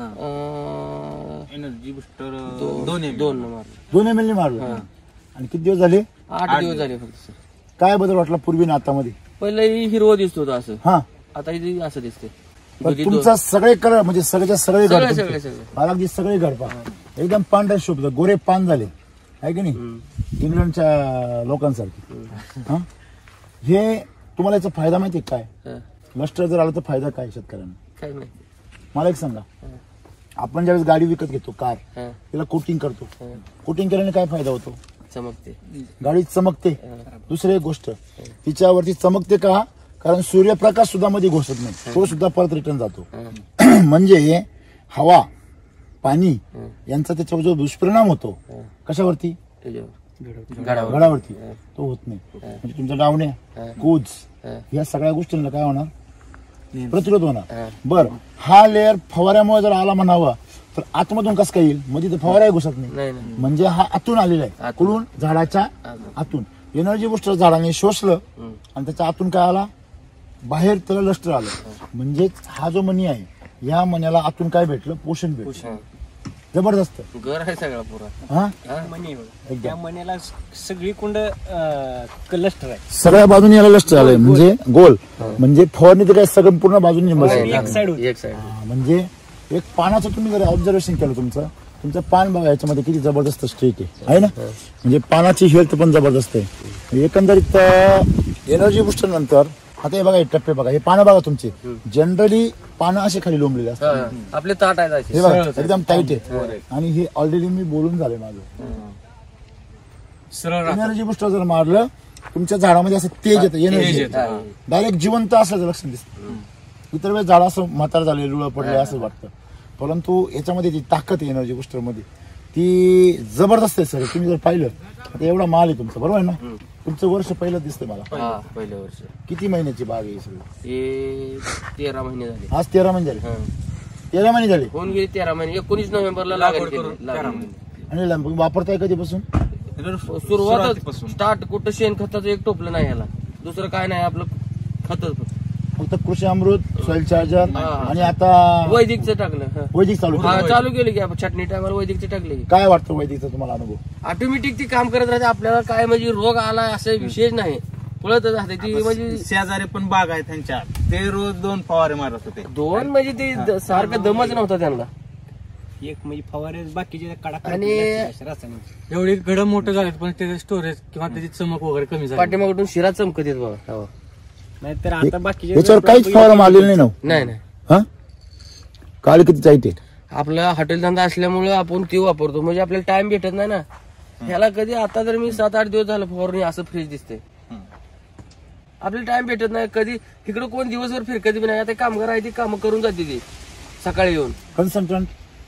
एनर्जी बुस्टर 2 मारले. 2 ml मारलं. आणि किती दिवस झाले? 8 दिवस झाले फक्त सर. काय बदल वाटला पूर्वी ना आतामध्ये? पहिलं हिरवं दिसत होतं असं, हा. आता इथे असं दिसतंय. पण तुमचा सगळे कलर म्हणजे सगळे सगळे घड सगळे सगळे मला अगदी सगळे घड पहा एकदम पांढरे शोभत, गोरे पान झाले आहे की नाही, इंग्लंडच्या लोकांसारखे. हा हे तुम्हाला याचा फायदा माहिती आहे काय? लष्टर जर आलं तर फायदा काय शेतकऱ्यांना? काही नाही. मला एक सांगा. आपण ज्यावेळेस गाडी विकत घेतो कार, त्याला कोटिंग करतो. कोटिंग केल्याने काय फायदा होतो? चमकते, गाडी चमकते. दुसरी एक गोष्ट, तिच्यावरती चमकते का? कारण सूर्यप्रकाश सुद्धा मध्ये घुसत नाही, तो सुद्धा परत रिटर्न जातो. म्हणजे हवा पाणी यांचा त्याच्यावर जो दुष्परिणाम होतो कशावरती? घडावरती, तो होत नाही. म्हणजे तुमच्या डावण्या कूज या सगळ्या गोष्टींना काय होणार? प्रतिरोध होणार. बर हा लेअर फवाऱ्यामुळे जर आला म्हणावा तर आतमधून कसं काय येईल? मध्ये तर फवाराही घुसत नाही. म्हणजे हा आतून आलेला आहे, कुठून? झाडाच्या आतून. एनर्जी बुस्टर झाडाने शोषलं आणि त्याच्या आतून काय आला? बाहेर त्याला लष्टर आलं. म्हणजेच हा जो मणी आहे या मण्याला आतून काय भेटलं? पोषण भेटलं. जबरदस्त घर आहे सगळा पुरा. हा त्या मण्याला सगळी कुंड लष्टर आहे. सगळ्या बाजूने याला लष्टर आलंय, म्हणजे गोल. म्हणजे फवारणी तर काय सगळं पूर्ण बाजूने एक साइड. म्हणजे एक पानाचं तुम्ही जर ऑब्झर्वेशन केलं तुमचं पान बघा, याच्यामध्ये किती जबरदस्त स्ट्रेक आहे ना. म्हणजे पानाची हेल्थ पण जबरदस्त आहे. एकंदरीत एनर्जी बुस्टर नंतर आता हे बघा, हे टप्पे बघा, हे पानं बघा तुमचे. जनरली पानं असे खाली लोंबलेले असतात. आपले ताट आहे हे बघा एकदम टाईट आहे. आणि हे ऑलरेडी मी बोलून झाले माझं. एनर्जी बुस्टर जर मारलं तुमच्या झाडामध्ये असं तेज येतं, एनर्जी डायरेक्ट जिवंत असल्याचं लक्षण दिसतं. इतर वेळेस झाड असं म्हातार झाले, लुळं पडले असं वाटतं. परंतु याच्यामध्ये जी ताकद आहे एनर्जी बुस्टर मध्ये ती जबरदस्त आहे सर. तुम्ही जर पाहिलं आता एवढा माल आहे तुमचा, बरोबर आहे ना? तुमचं वर्ष पहिलं दिसतंय मला. पहिलं वर्ष. किती महिन्याची बाग आहे सगळी? हे 13 महिने झाले. आज 13 महिने झाले. 13 महिने झाले. होऊन गेले 13 महिने. 19 नोव्हेंबरला लागवड केली. आणि वापरताय कधीपासून? सुरुवातच सुरुवातीपासून. स्टार्ट कुठं शेणखताचं एक टोपलं नाही ह्याला, दुसरं काय नाही, आपलं खतच फक्त कृषी अमृत, सॉइल चार्जर हा. आणि आता वैदिकचं टाकलं. हं. वैदिक चालू हा, केलं. चालू केलं की आपण चटणी टायमाला वैदिकचे टाकले की काय वाटतं वैदिकचा तुम्हाला अनुभव? ऑटोमॅटिक ती काम करत राहते. आपल्याला काय म्हणजे रोग आला असं विशेष नाही, पळत राहते ती. म्हणजे शेजारी पण बाग आहे त्यांच्या, ते रोज 2 फवारे मारत होते. दोन म्हणजे ते सारखं दमच नव्हता त्यांना. एक म्हणजे फवारे बाकीचे कडा आणि एवढी घडं मोठं झालेत पण त्याचं स्टोरेज किंवा त्याची चमक वगैरे कमी झाली. पाठीमागून शिरा चमकत येत बघा. हो. नाहीतर आता बाकीचे याच्यावर काहीच फवारा मारलेला नाही ना? नाही नाही, हा, काळ किती चाईट आहे. आपला हॉटेल धंदा असल्यामुळे आपण ते वापरतो, म्हणजे आपल्याला टाइम भेटत नाही ना ह्याला. कधी आता जर मी 7-8 दिवस झालं फवारणी असं फ्रेश दिसते. आपल्याला टाइम भेटत नाही. कधी इकडे कोण दिवसभर फिरकत बी नाही. आता कामगार आहे ती कामं करून जाते ती सकाळी येऊन. कन्सल्टंट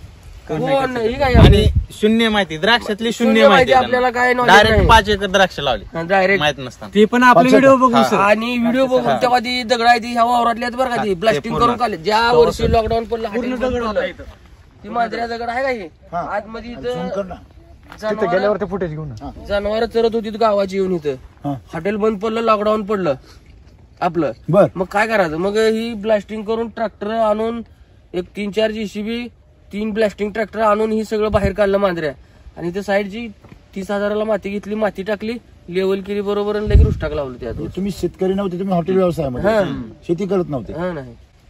कोण नाही काय आणि शून्य माहिती, द्राक्षातली शून्य माहिती आपल्याला काय डायरेक्ट 5 एकर द्राक्ष लावली डायरेक्ट. माहित नसताना. ते पण आपले व्हिडिओ बघून सर. आणि व्हिडिओ बघून तेव्हा ती दगड आहे ती ह्या वावरातली आहेत बरं का, ती ब्लास्टिंग करून काढले. ज्या वर्षी लॉकडाऊन पडलं हॉटेल बंद पडलं, ती मांजऱ्या दगड आहे का ही आतमध्ये झूम कर इथं ना. गेल्यावरती फुटेज घेऊन जनावर चरत होती गावाची येऊन इथं. हा. हॉटेल बंद पडलं, लॉकडाऊन पडलं आपलं. बर, मग काय करायचं? मग ही ब्लास्टिंग करून ट्रॅक्टर आणून एक 3-4 JCB 3 ब्लास्टिंग ट्रॅक्टर आणून ही सगळं बाहेर काढलं मांजऱ्या. आणि त्या साईडची 30,000ला माती घेतली, माती टाकली, लेवल केली बरोबर आणि लगेच रुष्टाक लावलं त्यात. तुम्ही शेतकरी नव्हते, तुम्ही हॉटेल व्यवसायामध्ये शेती करत नव्हते. हा नाही,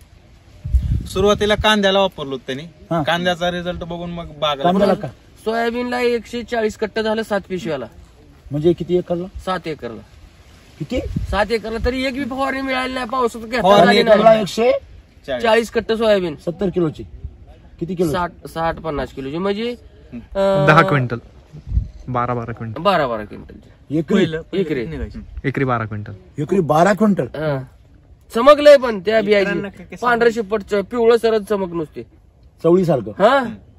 सुरुवातीला कांद्याला वापरलो त्यांनी. हा. कांद्याचा रिझल्ट बघून मग कांद्याला बागाला का? सोयाबीनला 140 कट्ट झालं 7 पिशव्याला. म्हणजे किती एकरला? 7 एकरला. किती? 7 एकरला तरी एक बी फवारणी मिळाली नाही. पावसाचं घेता फवारणी झाली एकरला नाही. 140 कट्ट सोयाबीन, 70 किलोची. किती किलो? 60-50 किलोची, म्हणजे 10 क्विंटल 12 क्विंटल 12 क्विंटलची एकरी? एकरी. एकरी 12 क्विंटल एकरी 12 क्विंटल. हा. चमकलंय पण त्या बियाची पांढरं शिपट पिवळं सरळ चमक नुसते. चवळी सारखं. हा,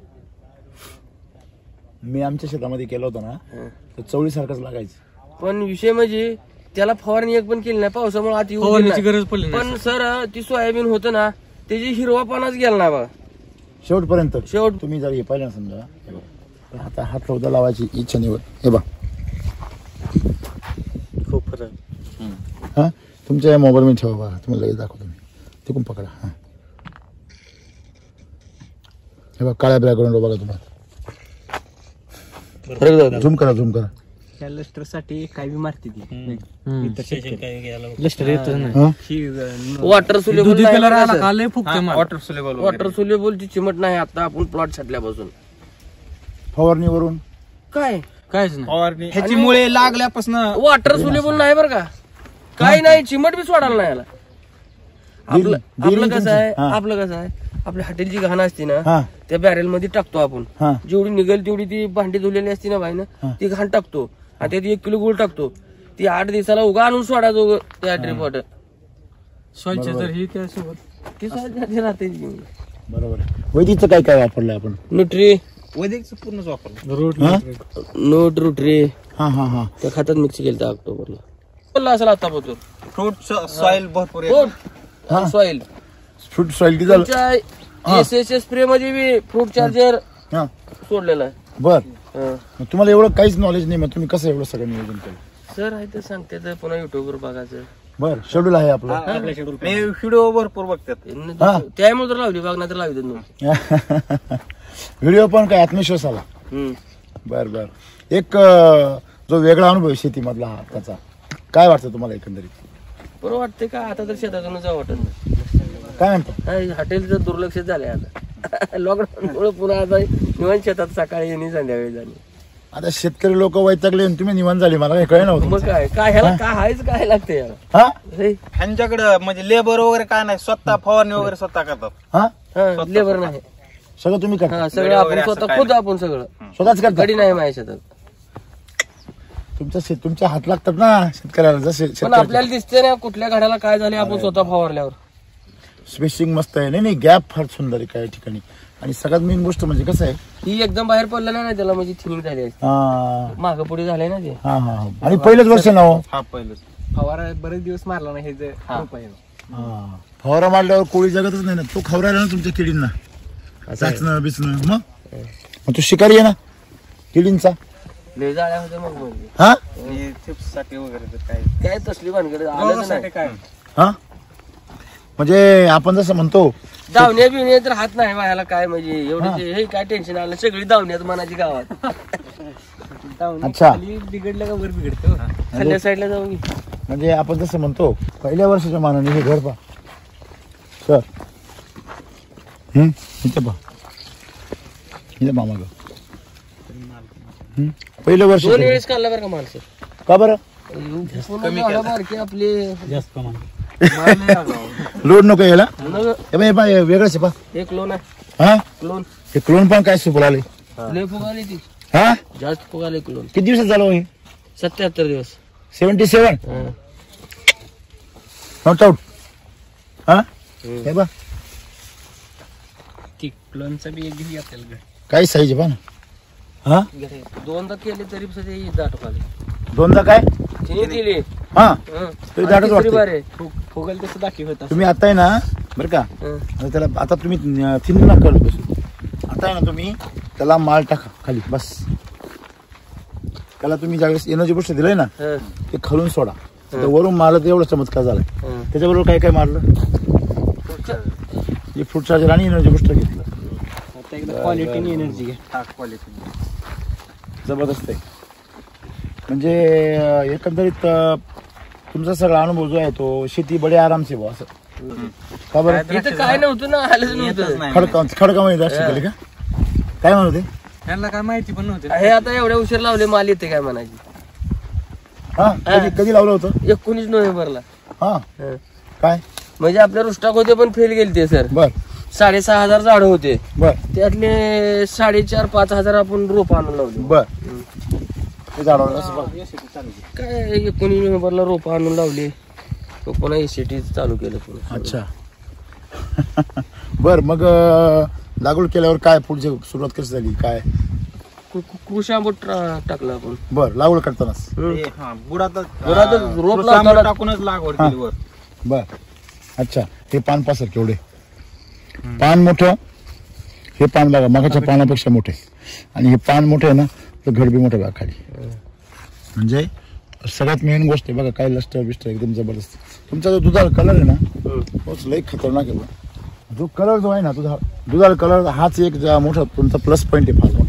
मी आमच्या शेतामध्ये केलं होतं ना, तर चवळी सारखंच लागायचं. पण विषय म्हणजे त्याला फवारणी एक पण केली नाही, पावसामुळे आत येऊ दिली फवारण्याची नाही. गरज पडली नाही. पण सर ती सोयाबीन होतं ना, त्याची हिरवापणाच गेला नाही बघा शेवटपर्यंत. शेवट. तुम्ही जर हे पाहिलं ना समजा, हे बघ. पण आता हात लावता लावायची इच्छा निवड. हे बघ, खूप फरक. हा, तुमच्या मोबाईल मध्ये ठेवा बघा, तुम्हाला लगेच दाखवतो मी. तिकून पकडा. हा, हे बघ, काळ्या बॅकग्राऊंड बघा तुम्हाला. झूम करा, झूम करा. त्या लस्टर साठी काय बी मारते ती लस्टर येत नाही. हा? वॉटर सुलेबल दुधी कलर आला नाही. का लय फुगते माल. वॉटर सुलेबल वॉटर सुलेबलची चिमट नाही आता आपण प्लॉट छाटल्यापासून. फवारणीवरून काय कायच नाही. फवारणी ह्याची मुळे लागल्यापासून वॉटर सुलेबल नाही बरं का, काही नाही, चिमट बी सोडायला नाही याला. आपलं आपलं कसं आहे, आपलं कसं आहे, आपल्या हॉटेलची घाण असते ना, हा, त्या बॅरेल मध्ये टाकतो आपण. हा, जेवढी निघेल तेवढी ती भांडी धुलेली असते ना बाई ना, ती घाण टाकतो आणि त्यात 1 किलो गुळ टाकतो. ती 8 दिवसाला उगा आणून सोडायचं उगा त्या ट्रिपॉट. स्वच्छ तर ही त्यासोबत ती स्वच्छ राहते. बरोबर आहे. वैदिकचं काय काय वापरलं आपण? न्यूट्री, वैदिकचं पूर्णच वापरलं. रोड हा? नोट रुट्री हा हा हा. त्या खात्यात मिक्स केलं त्या ऑक्टोबरला. बोलला असेल आता बोलतो फ्रूट सॉइल भरपूर येतं. सॉइल फ्रूट सॉइल किती झालं? तुमच्या SSS स्प्रे मध्ये बी फ्रूट चार्जर हा, सोडलेला आहे. बर. हा. मग तुम्हाला एवढं काहीच नॉलेज नाही, मग तुम्ही कसं एवढं सगळं नियोजन केलं? सर आहे तर सांगते तर पुन्हा युट्यूबवर बघायचं. बर, शेड्यूल आहे आपलं. मी व्हिडिओ भरपूर बघतात. हा. त्यामुळे तर लावली बघ, नाही तर लावली व्हिडिओ पण काय आत्मविश्वास आला. बर बर. एक जो वेगळा अनुभव आहे शेतीमधला हा त्याचा, काय वाटतं तुम्हाला एकंदरीत? बरं वाटते का आता तर शेतातून जावं वाटत नाही. काय म्हणतो? हॉटेलचं दुर्लक्ष झालंय आता लॉकडाऊन मुळे. पुन्हा आता निवांत शेतात सकाळी आणि संध्याकाळी झाली. आता शेतकरी लोक वैतागले आणि तुम्ही निवांत झाली, मला काही कळे नव्हतं. मग काय काय ह्याला काय हायच काय लागते याला. हा हे, ह्यांच्याकडे म्हणजे लेबर वगैरे काय नाही, स्वतः फवारणी वगैरे स्वतः करतात. हा, हा, लेबर नाही. सगळं तुम्ही करता? हा, सगळं आपण स्वतः खुद आपण सगळं. स्वतःच करता? गडी नाही माझ्या शेतात. तुमच्या हात लागतात ना शेतकऱ्याला. जसे पण आपल्याला दिसते ना कुठल्या घड्याला काय झाले आपण स्वतः फवारल्यावर. स्पेसिंग मस्त आहे. नाही गॅप फार सुंदर आहे काही ठिकाणी. आणि सगळ्यात मेन गोष्ट म्हणजे कसं आहे, ही एकदम बाहेर पडलं नाही ना त्याला, म्हणजे थिनिंग झाली आहे. हा मागं पुढे झालंय ना ते. हा हा. आणि पहिलंच वर्ष ना हो. हा पहिलंच. फवारा बरेच दिवस मारला नाही. हे जे रूप आहे. हा, फवारा मारल्यावर कोळी जगतच नाही ना, तो खवरायला ना तुमच्या किडींना. चाचणं बिचणं. मग तू शिकारी आहे ना, किडींचा लय जाळ्या होत्या मग म्हणजे हा आणि चिप्स साठी वगैरे तर काय काय तसली भानगड आलंच नाही काय हा म्हणजे आपण जसं म्हणतो दावण्या बिवण्या तर हात नाही माझ्याला काय म्हणजे एवढं हे काय टेन्शन आलं सगळी दावण्यात मनाची गावात अच्छा बिघडलं का वर बिघडतो खाल्ल्या साईडला जाऊन घे. म्हणजे आपण जसं म्हणतो पहिल्या वर्षाच्या मानाने हे घर पहा सर इथे पहा इथे मामा घर पहिलं वर्ष दोन वेळेस काढला बरं का माणसं का बरं कमी बारकी आपले जास्त प्रमाण लोड नको यायला नग- हे पहा, हे वेगळंच आहे पहा एक लोन आहे हा क्लोन हे क्लोन पण काय सुपर आले लय फुगाले ती हा जास्त फुगाले क्लोन किती दिवसात झालं हे 77 दिवस 77 हं. नॉट आउट हा हे बा ती क्लोनचा बी एक घेऊया आपल्याला घर. काय साईज आहे पहा ना हा दोनदा केले तरी सध्या दाट खाली दोनदा काय तिने दिली हा हं. तरी दाटच आणि तिसरी वाटते. बार आहे. फुगल तसं दाखव होता तुम्ही आता आहे ना बरं का हं. आता त्याला आता तुम्ही थिंड नका करू बसू आता आहे ना तुम्ही त्याला माल टाका खाली बस त्याला तुम्ही ज्यावेळेस एनर्जी बुस्टर दिलंय ना हं. ते खालून सोडा तर वरून मारलं तर एवढा चमत्कार झालाय हं. त्याच्याबरोबर काय काय मारलं हे फ्रूट चार्जर आणि एनर्जी बुस्टर घेतलं आता एकदा क्वालिटी आणि एनर्जी घ्या क्वालिटी जबरदस्त आहे म्हणजे एकंदरीत तुमचा सगळा अनुभव जो आहे तो शेती बडे आराम से बुवा असं का बरं इथं काय नव्हतं ना आलंच नव्हतं खडकामध्ये द्राक्ष केले का काय म्हणत होते त्यांना काय माहिती पण नव्हती हे आता एवढ्या उशीर लावले माल येते काय म्हणायची हा कधी लावलं होतं 19 नोव्हेंबरला हा हं. काय म्हणजे आपल्या रुस्टाक होते पण फेल गेले ते सर बर 6,500 झाड होते बर त्यातले 4,500-5,000 आपण रोप आणून लावले बर ते झाडावर असं बघ. काय 19 नोव्हेंबरला रोप आणून लावली पुन्हा एसीटी चालू केलं पुन्हा अच्छा बर मग लागवड केल्यावर काय पुढची सुरुवात कशी झाली काय कृषी आंबट टाकलं आपण बर लागवड करतानाच बुडातच बुडातच रोप कृषी आंबा लावताना- टाकूनच लागवड केली वर बर अच्छा हे पान पासर केवढे पान मोठं हे पान बघा मगाच्या पानापेक्षा मोठे आणि हे पान मोठं आहे ना तर घर बी मोठं बघा खाली म्हणजे सगळ्यात मेन गोष्ट आहे बघा काय लस्टर बिस्टर एकदम जबरदस्त तुमचा जो दुधाळ कलर आहे ना तोच लई खतरनाक आहे बघा. जो कलर जो आहे ना तुझा दुधाळ कलर हाच एक मोठा तुमचा प्लस पॉईंट आहे फार मोठा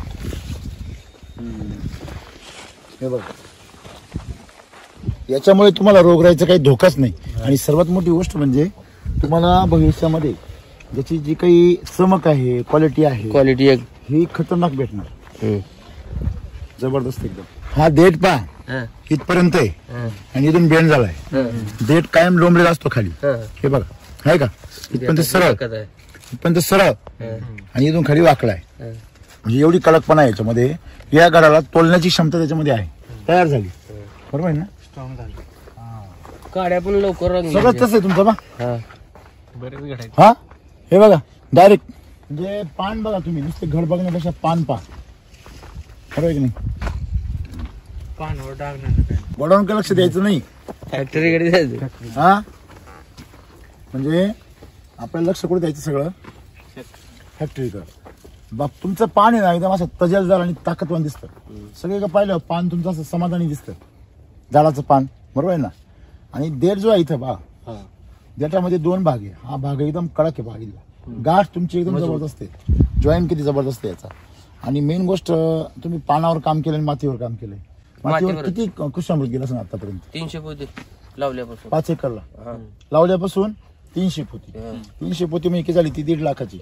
हे बघा याच्यामुळे तुम्हाला रोगराईचा काही धोकाच नाही आणि सर्वात मोठी गोष्ट म्हणजे तुम्हाला भविष्यामध्ये ज्याची जी काही चमक आहे क्वालिटी आहे क्वालिटी एक ही खतरनाक भेटणार जबरदस्त एकदम हा देठ पहा हं. इथपर्यंत आहे हं. आणि इथून बेंड झालाय हं. देठ कायम लोंबलेला असतो खाली हं. हे बघा आहे का इथपर्यंत सरळ ताकद आहे. इथपर्यंत सरळ हं. आणि इथून खाली वाकडा आहे हं. म्हणजे एवढी कडकपणा आहे याच्यामध्ये या घराला तोलण्याची क्षमता त्याच्यामध्ये आहे तयार झाली बरोबर आहे ना स्ट्रॉंग झालं काड्या पण लवकर रंग सगळंच तसं आहे तुमचं बा हा. बरेच घडायचे हा हे बघा डायरेक्ट म्हणजे पान बघा तुम्ही नुसते घर बघण्यापेक्षा पान पहा बरोबर आहे की नाही पानावर डाग नाही काय वडावून लक्ष द्यायचं नाही फॅक्टरीकडे जायचं हा म्हणजे आपल्याला लक्ष कुठे द्यायचं सगळं फॅक्टरीकडे बाप तुमचं पान आहे ना एकदम असं तजेलदार आणि ताकदवान दिसतं सगळीकडे पाहिलं पान तुमचं असं समाधानी दिसतं झाडाचं पान बरोबर आहे ना आणि देठ जो आहे इथं बा देठामध्ये 2 भाग आहे हा भाग एकदम कडक आहे भागीला गाठ तुमची एकदम जबरदस्त आहे जॉईंट किती जबरदस्त आहे याचा आणि मेन गोष्ट तुम्ही पानावर काम केलं आणि मातीवर काम केलंय मातीवर मातीवर. किती कृषी गेला असं आतापर्यंत 300 पोते लावल्यापासून 5 एकरला हा. लावल्यापासून 300 पोती हा. 300 पोती म्हणजे किती झाली ती 1.5 लाखाची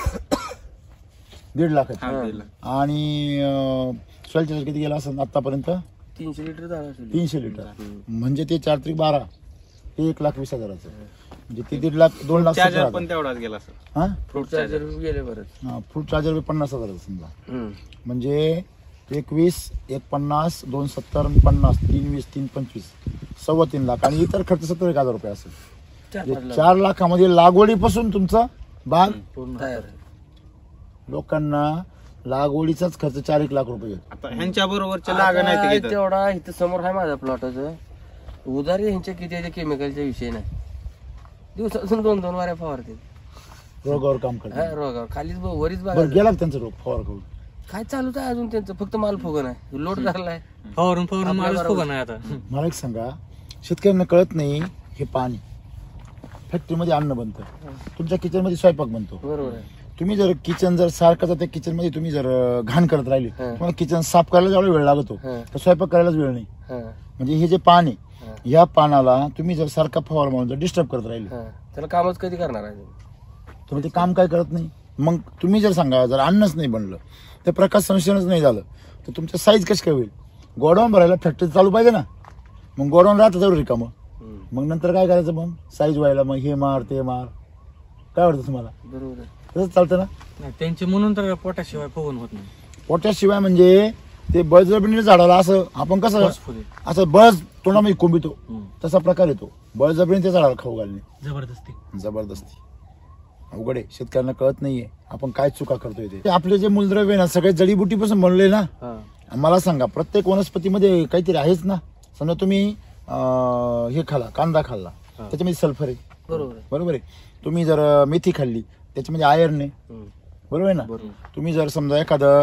1.5 लाखाची आणि सॉइल चार्जर किती गेला असं आतापर्यंत 300 लिटर झालं असेल 300 लिटर म्हणजे ते 4 त्रिक 12 ते 1,20,000 म्हणजे ते 1.5 लाख 2 लाख चार्जर 70,000. पण तेवढाच गेला सर हा फ्रूट चार्जर गेले परत फ्रूट चार्जर 50,000 समजा म्हणजे 21 150 270 50 320 325 3.25 लाख आणि इतर खर्च 70,000 रुपये असेल 4 लाखामध्ये लागवडीपासून तुमचा बाग तयार लोकांना लागवडीचाच खर्च 4-1 लाख रुपये येतो. आता ह्यांच्या बरोबरच्या लागण आहे ते घेतात. तेवढा इथं समोर आहे माझा प्लॉटाचं उधारी ह्यांच्या किती केमिकलचा विषय नाही दिवसातून 2-2 वाऱ्या फवारते रोगावर काम करतात रोगावर खालीच वरीच बरं बघा गेला का त्यांचा रोग फवार करून काय चालूच आहे अजून त्यांचं, फक्त माल फुगण आहे, लोड धरलाय. फवारून माणूस फुगा नाही आता. मला एक सांगा, शेतकऱ्यांना कळत नाही हे पाणी फॅक्टरीमध्ये अन्न बनतं, तुमच्या किचन मध्ये स्वयंपाक बनतो. बरोबर आहे. तुम्ही जर किचन जर सारखं त्या किचन मध्ये तुम्ही जर घाण करत राहिले, तुम्हाला किचन साफ करायला जेवढा वेळ लागतो तर स्वयंपाक करायलाच वेळ नाही. म्हणजे हे जे पाणी, या पानाला तुम्ही जर सारखा फवारा मारून जर डिस्टर्ब करत राहिले, त्याला कामच कधी करणार आहे? तुम्ही ते काम काय करत नाही. मग तुम्ही जर सांगा जर अन्नच नाही बनलं, तर प्रकाश संश्लेषणच नाही झालं, तर तुमचं साईज कशी काय होईल? गोडाऊन भरायला फॅक्टरी चालू पाहिजे ना, मग गोडाऊन राहतं जरूर रिकामं. मग नंतर काय करायचं? मग साईज व्हायला मग हे मार ते मार, काय वाटतं तुम्हाला? बरोबर आहे. तसंच चालतं ना. नाही, त्यांचे म्हणून तर पोटाशिवाय फुगून होत नाही. पोट्याशिवाय म्हणजे ते बळजबरीने झाडाला असं आपण कसं असं बळच तोंडामध्ये कोंबितो, तसा प्रकार येतो. बळजबरीने ते झाडाला खाऊ घालणे, जबरदस्ती. अवघड आहे, शेतकऱ्यांना कळत नाहीये आपण काय चुका करतोय. ते आपले जे मूलद्रव्य ना सगळे जडीबुटीपासून बनले ना. मला सांगा, प्रत्येक वनस्पतीमध्ये काहीतरी आहेच ना. समजा तुम्ही हे खाल्ला, कांदा खाल्ला, त्याच्यामध्ये सल्फर आहे. बरोबर आहे. तुम्ही जर मेथी खाल्ली, त्याच्यामध्ये आयर्न आहे. बरोबर आहे ना. तुम्ही जर समजा एखादं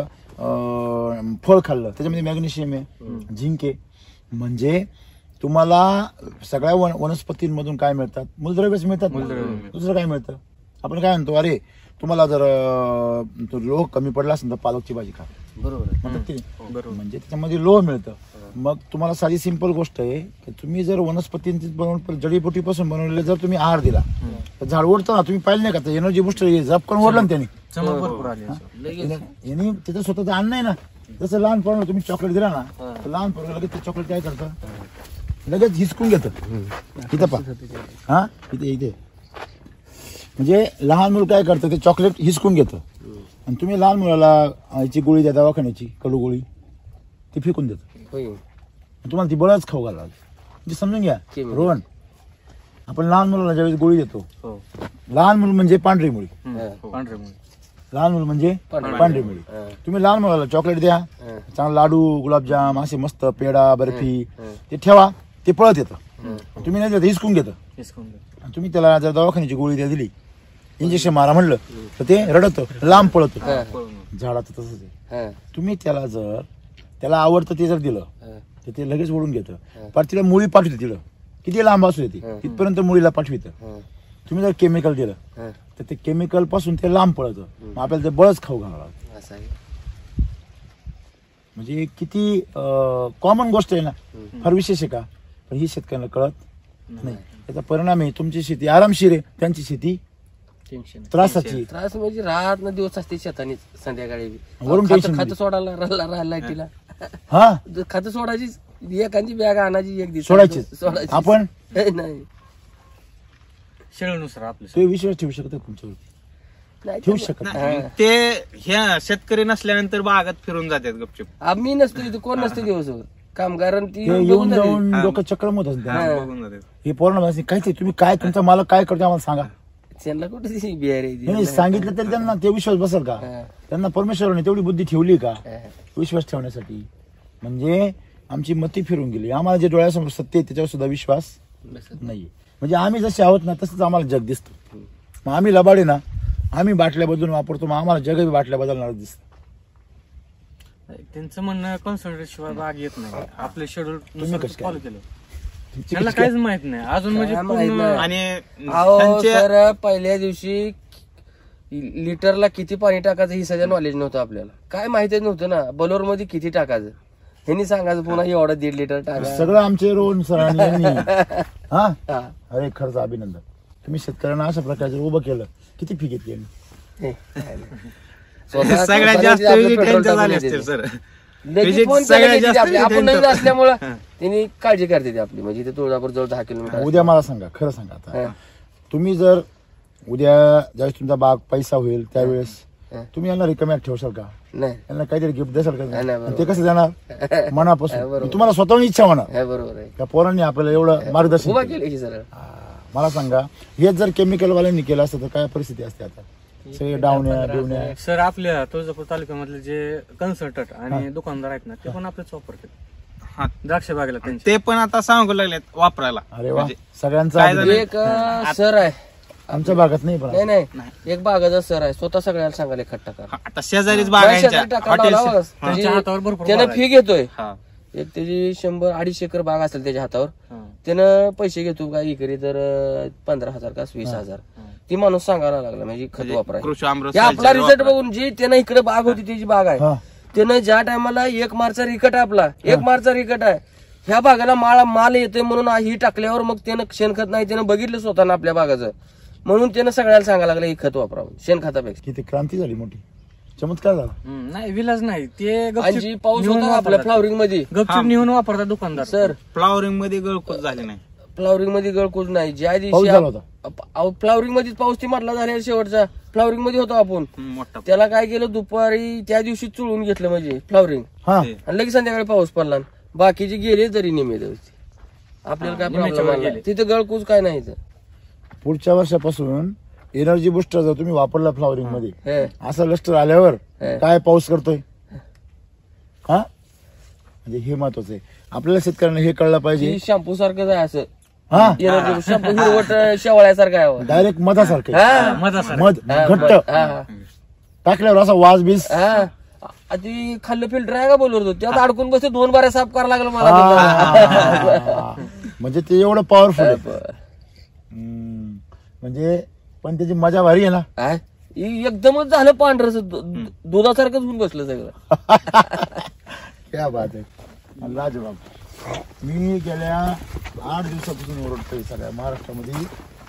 फळ खाल्लं, त्याच्यामध्ये मॅग्नेशियम आहे, झिंक आहे. म्हणजे तुम्हाला सगळ्या वनस्पतींमधून काय मिळतात? मूलद्रव्यच मिळतात. दुसरं काय मिळतं? आपण काय म्हणतो, अरे तुम्हाला जर लोह कमी पडला असेल तर पालकची भाजी खा. बरोबर म्हणजे त्याच्यामध्ये लोह मिळतं. मग तुम्हाला साधी सिंपल गोष्ट आहे की तुम्ही जर वनस्पतींची बनवून जडीबुटीपासून बनवलेले जर तुम्ही आहार दिला तर झाड ओढतं ना. तुम्ही पाहिलं नाही का? एनर्जी बुस्टर झप करून ओढलं ना त्याने. चमक भरपूर आली. यांनी त्याचं स्वतःचं अन्न आहे ना. जसं लहान पोराला तुम्ही चॉकलेट दिला ना, तर लहान पोराला लगेच ते चॉकलेट काय करतं? लगेच हिसकून घेतं. इथं पा, हा इथे म्हणजे लहान मुलं काय करतं? ते चॉकलेट हिसकून घेतं. आणि तुम्ही लहान मुलाला याची गोळी द्या, दवाखान्याची कडू गोळी, ती फेकून देतं. तुम्हाला ती बळच खाऊ घाला. म्हणजे समजून घ्या रोहन, आपण लहान मुलाला ज्यावेळेस गोळी देतो, लहान मुलं म्हणजे पांढरी मुळी, लहान मुलं म्हणजे पांढरी मुळी. तुम्ही लहान मुलाला चॉकलेट द्या, चांगला लाडू, गुलाबजाम, असे मस्त पेढा, बर्फी ते ठेवा, ते पळत येतं. तुम्ही नाही देत, हिसकून घेतं. तुम्ही त्याला जर दवाखान्याची गोळी द्या दिली, इंजेक्शन मारा म्हणलं, तर ते रडतं, लांब पळत. झाडाचं तसंच आहे. तुम्ही त्याला जर त्याला आवडतं ते जर दिलं तर ते लगेच ओढून घेतं. पण तिला मुळी पाठवते, तिला किती लांब असू देते तिथपर्यंत मुळीला पाठवितं. तुम्ही जर केमिकल दिलं तर ते केमिकल पासून ते लांब पळतं. मग आपल्याला ते बळच खाऊ घालावं. म्हणजे किती कॉमन गोष्ट आहे ना, फार विशेष आहे का? पण ही शेतकऱ्यांना कळत नाही. त्याचा परिणाम आहे तुमची शेती आरामशीर आहे, त्यांची शेती त्रासाची. त्रास म्हणजे राहत ना दिवस असते शेताने, संध्याकाळी वरून टेन्शन खातं सोडायला राहिला लाईटीला, हा खातं सोडायची, एखादी बॅग आणायची, एक दिवस सोडायची. आपण नाही शेळीनुसार आपलं ते विश्वास ठेवू शकतो तुमच्यावर? ठेवू शकत नाही. ते ह्या शेतकरी नसल्यानंतर बागात फिरून जातात गपचूप. आम्ही नसतो इथे, कोण नसतं दिवसभर, कामगार ती येऊन जाऊन डोकं चक्र होत असते. बघून जातात. हे पूर्ण काय ते तुम्ही काय तुमचा मला काय करतो आम्हाला सांगा. त्यांना कुठे बिहार नाही सांगितलं तरी त्यांना ते विश्वास बसेल का? त्यांना परमेश्वराने तेवढी बुद्धी ठेवली का विश्वास ठेवण्यासाठी? म्हणजे आमची मती फिरून गेली. आम्हाला जे डोळ्यासमोर सत्य आहे त्याच्यावर सुद्धा विश्वास नाहीये. म्हणजे आम्ही जसे आहोत ना तसंच आम्हाला जग दिसतं. मग आम्ही लबाडे ना, आम्ही बाटल्या बदलून वापरतो, मग आम्हाला जग बाटल्या बदलणार दिसतं. त्यांचं म्हणणं कॉन्सन्ट्रेट शिवाय बाग येत नाही. आपले शेड्यूल तुम्ही कसं फॉलो केलं, त्यांना काहीच माहित नाही अजून. म्हणजे आणि सर पहिल्या दिवशी लिटरला किती पाणी टाकायचं ही सध्या नॉलेज नव्हतं आपल्याला. काय माहितीच नव्हतं ना, बलोर मध्ये किती टाकायचं ह्यांनी सांगायचं, पुन्हा एवढं 1.5 लिटर टाका. सगळं आमचे रोहन सरांनी. हा अरे खरंच अभिनंदन. तुम्ही शेतकऱ्यांना अशा प्रकारचं उभं केलं. किती फी घेतली यांनी? सगळ्यात जास्त त्यांच्या झाले असतील सर. आपण नवीन असल्यामुळं त्यांनी काळजी करते ती आपली. म्हणजे इथे तुळजापूर जवळ 10 किलोमीटर. उद्या मला सांगा, खरं सांगा आता, तुम्ही जर उद्या ज्यावेळेस तुमचा बाग पैसा होईल त्यावेळेस तुम्ही यांना रिकमेंड ठेवशाल का? नाही, यांना काहीतरी गिफ्ट द्याल का? नाही, ते कसं देणार? मनापासून तुम्हाला स्वतःहून इच्छा होणार. बरोबर आहे. त्या पोरांनी आपल्याला एवढं मार्गदर्शन उभा केलं की सर. मला सांगा, हेच जर केमिकल वाल्यांनी केलं असतं तर काय परिस्थिती असते आता? सगळे डावण्या. सर आपल्या तुळजापूर तालुक्यामधले जे कन्सल्टंट आणि दुकानदार आहेत ना, ते पण आपलेच वापरतात द्राक्ष बागेला त्यांचे. ते पण आता सांगू लागलेत वापरायला. अरे वा, सगळ्यांचा एक सर आहे आमच्या भागात नाही पण नाही नाही एक बागाचा सर आहे स्वतः सगळ्याला सांगायला खत टाका आता शेजारीच बाग आहे शेजारी टाकायला लावा बस. त्यांच्या हातावर भरपूर त्यानं बाग आहे. फी घेतोय हा. एक त्याची 100-250 एकर बाग असेल त्याच्या हातावर त्यानं पैसे घेतो का एकरी तर 15,000 का 20,000 ती माणूस सांगायला लागला म्हणजे खत वापराय कृषी अमृत आपला रिझल्ट बघून जी त्यानं इकडे बाग होती त्याची बाग आहे हा. त्यानं ज्या टायमाला 1 मार्चचा रिकट आहे आपला 1 मार्चचा रिकट आहे ह्या बागाला माल येतोय म्हणून ही टाकल्यावर मग त्यानं शेणखत नाही त्यानं बघितलं स्वतःनं आपल्या बागाचं म्हणून त्यानं सगळ्याला सांगायला लागलं हे खत वापरावं शेणखतापेक्षा. किती क्रांती झाली मोठी, चमत्कार झाला. नाही विलाज नाही ते आणि जी पाऊस होता आपल्या फ्लावरिंग मध्ये गपचूप नेऊन वापरतात दुकानदार. सर फ्लॉवरिंग मध्ये गळकूच झाली नाही. फ्लावरिंग मध्ये गळकूज नाही ज्या पाऊस दिवशी झाला होता. फ्लावरिंग मध्ये पाऊस ती म्हटला झाला शेवटचा फ्लावरिंग मध्ये होतो आपण मोठा त्याला काय केलं दुपारी त्या दिवशी चुळून घेतलं म्हणजे फ्लावरिंग हा आणि लगेच संध्याकाळी पाऊस पडला बाकीचे गेले तरी निमित्त आपल्याला काय प्रॉब्लेम आला तिथे गळकूज काय नाही इथं. पुढच्या वर्षापासून एनर्जी बुस्टर जर तुम्ही वापरला फ्लॉवरिंग मध्ये हे. असं लस्टर आल्यावर काय पाऊस करतोय हा म्हणजे हे महत्वाचं आहे. आपल्याला शेतकऱ्यांना हे कळलं पाहिजे. ती शॅम्पू सारखंच आहे असं हा शॅम्पू हिरवट शेवळ्यासारखं आहे डायरेक्ट मधासारखं हा. मध घट्ट हा. टाकल्यावर असा वास बीस. हा. ती खाल्लं फिल्टर आहे का बोलवतो त्यात अडकून बसते 2 बाऱ्या साफ करायला लागलं मला हा. म्हणजे ते एवढं पॉवरफुल आहे. म्हणजे पण त्याची मजा भारी आहे ना. काय? एकदमच झालं पांढरस दुधासारखंच होऊन बसलं सगळं. क्या बात आहे लाजवाब. मी गेल्या 8 दिवसापासून ओरडतोय सगळ्या महाराष्ट्रामध्ये.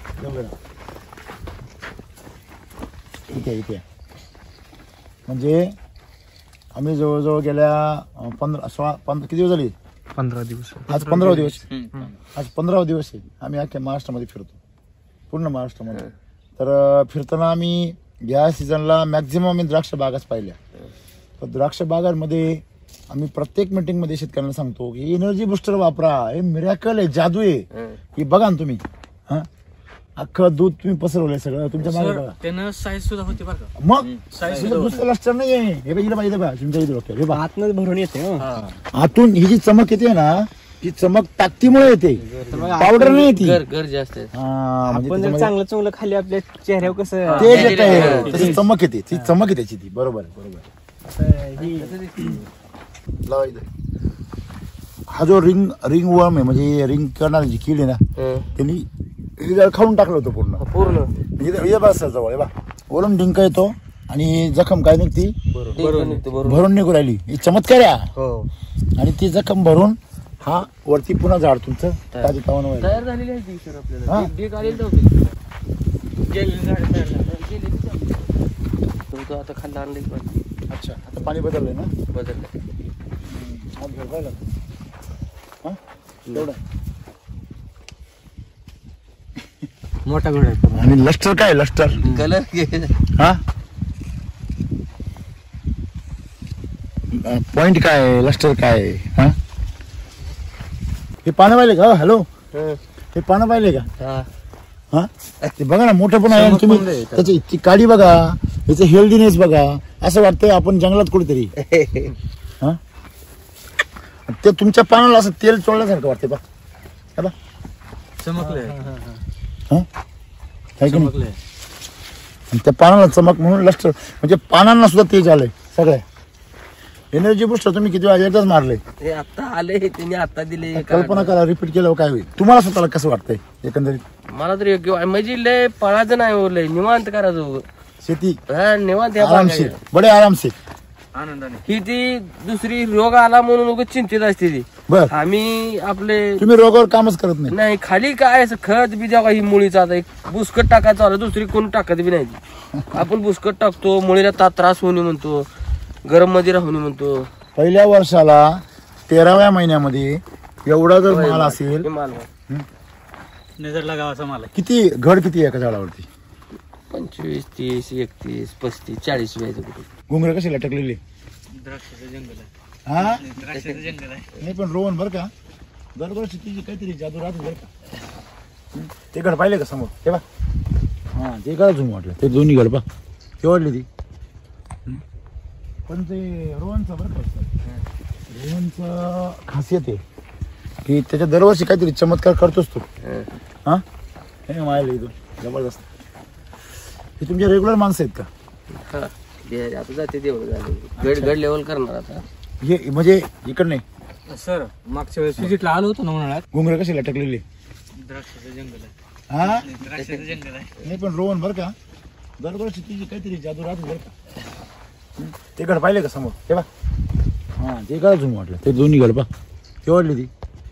इथे म्हणजे आम्ही जवळजवळ गेल्या 15 किती दिवस झाली 15 दिवस. आज 15 दिवस. आज 15 दिवस आहे आम्ही अख्ख्या महाराष्ट्रामध्ये फिरतो पूर्ण महाराष्ट्रामध्ये. तर फिरताना आम्ही या सीझनला मॅक्झिमम आम्ही द्राक्ष बागाच पाहिल्या. तर द्राक्ष बागांमध्ये आम्ही प्रत्येक मीटिंग मध्ये शेतकऱ्यांना सांगतो की एनर्जी बुस्टर वापरा, हे मिरॅकल आहे, जादू आहे. हे बघा ना तुम्ही हा अख्खं दूध तुम्ही पसरवलंय सगळं तुमच्या मागे बघा. त्यानं साईज सुद्धा होती बरं का. मग दुसरं लष्टर नाही आहे. हे बघितलं पाहिजे बघा तुमच्या इथे डॉक्टर. हे बघा आतमध्ये भरून येते. आतून ही जी चमक येते ना ती चमक ताकदीमुळे येते, पावडर नाही येते. घर जास्त आहे. हा, म्हणजे आपण जर चांगलं चांगलं खाली आपल्या चेहऱ्यावर कसं ते येत आहे तशी चमक येते. ती चमक येते ती. बरोबर लावा इथे. हा जो रिंग वर्म आहे म्हणजे रिंग करणारी जी कीड आहे ना त्यांनी हिला खाऊन टाकलं होतं पूर्ण. हे बस जवळ हे बा वरून डिंक येतो आणि जखम काय निघती भरून निघू राहिली. ही चमत्कार आहे. आणि ती जखम भरून हा वरती पुन्हा झाड तुमचं ताजी तावन तयार झालेली आहे ती सर हा. आपल्याला डेक आलेली नव्हती. तो आता खाल्ला आणले. अच्छा आता पाणी बदललंय ना. बदललं हा घर पाहिलं हा एवढं. मोठा घोडा आहे. आणि लष्टर काय लष्टर कलर हा पॉइंट काय लष्टर काय हा. हे पानं पाहिले का. हॅलो हे पानं पाहिले का. हा ते बघा ना मोठं पण आहे. आणि तुम्ही त्याची ती काडी बघा, याचं हेल्दीनेस बघा. असं वाटतंय आपण जंगलात कुठेतरी. हा ते तुमच्या पानाला असं तेल चोळल्यासारखं वाटतंय बा. चमकलंय. हा आहे की नाही. आणि त्या पानाला चमक म्हणून लष्टर म्हणजे पानांना सुद्धा तेज आलंय सगळ्या. एनर्जी बुस्टर तुम्ही किती वेळा एकदाच मारले. हे आता आले त्यांनी आता दिले. कल्पना करा रिपीट केल्यावर काय होईल. तुम्हाला स्वतःला कसं वाटतंय एकंदरीत. मला तर योग्य म्हणजे लय पळायचं नाही हो, लय निवांत करायचं. शेती हा निवांत या आरामशीर बडे आरामशीर. आनंदाने. ही ती दुसरी रोग आला म्हणून उगाच चिंतित असते ती. बर आम्ही आपले तुम्ही रोगावर कामच करत नाही. नाही खाली काय असं खत बी जेव्हा ही मुळीचा आता एक बुसकट टाकायचं आलं दुसरी कोण टाकत बी नाही ती. आपण बुसकट टाकतो मुळीला त्रास होणे म्हणतो, गरम मध्ये राहून म्हणतो. पहिल्या वर्षाला 13व्या महिन्यामध्ये एवढा जर माल असेल हे माल नजरला गावाचा माल आहे. किती घड किती एका झाडावरती. 25, 30, 31, 35, 40 व्यायचं कुठे. घुंगरं कशी लटकलेली. द्राक्षाचं जंगल आहे. हा द्राक्षाचं जंगल आहे. नाही पण रोहन बरं का दरवर्षी तिची काहीतरी जादू राहते बरं का. ते घड पाहिले का समोर ते बा. हा ते काय झूम वाटलं ते दोन्ही घड पा ते वाटली ती. पण ते रोहनचं बरं का रोहनचं खासियत आहे की त्याच्या दरवर्षी काहीतरी चमत्कार करतोस तो. हा हे मायला इथं जबरदस्त. हे तुमचे रेग्युलर माणसं आहेत का? हा आता जाते तेवढं झालं. गड लेवल करणार आता. हे म्हणजे इकडं नाही, सर मागच्या वेळेस विजिटला आलो होतो ना उन्हाळ्यात. घुंगरं कशी लटकलेली? द्राक्षाचं जंगल आहे. हा द्राक्षाचं जंगल आहे. नाही पण रोहन बरं का, दरवर्षी तुझी काहीतरी जादू राहते बरं का. ते गड पाहिले का समोर? ते बा, हा ते काय झूम वाटलं, ते दोन्ही गड बा ते वाटली ती.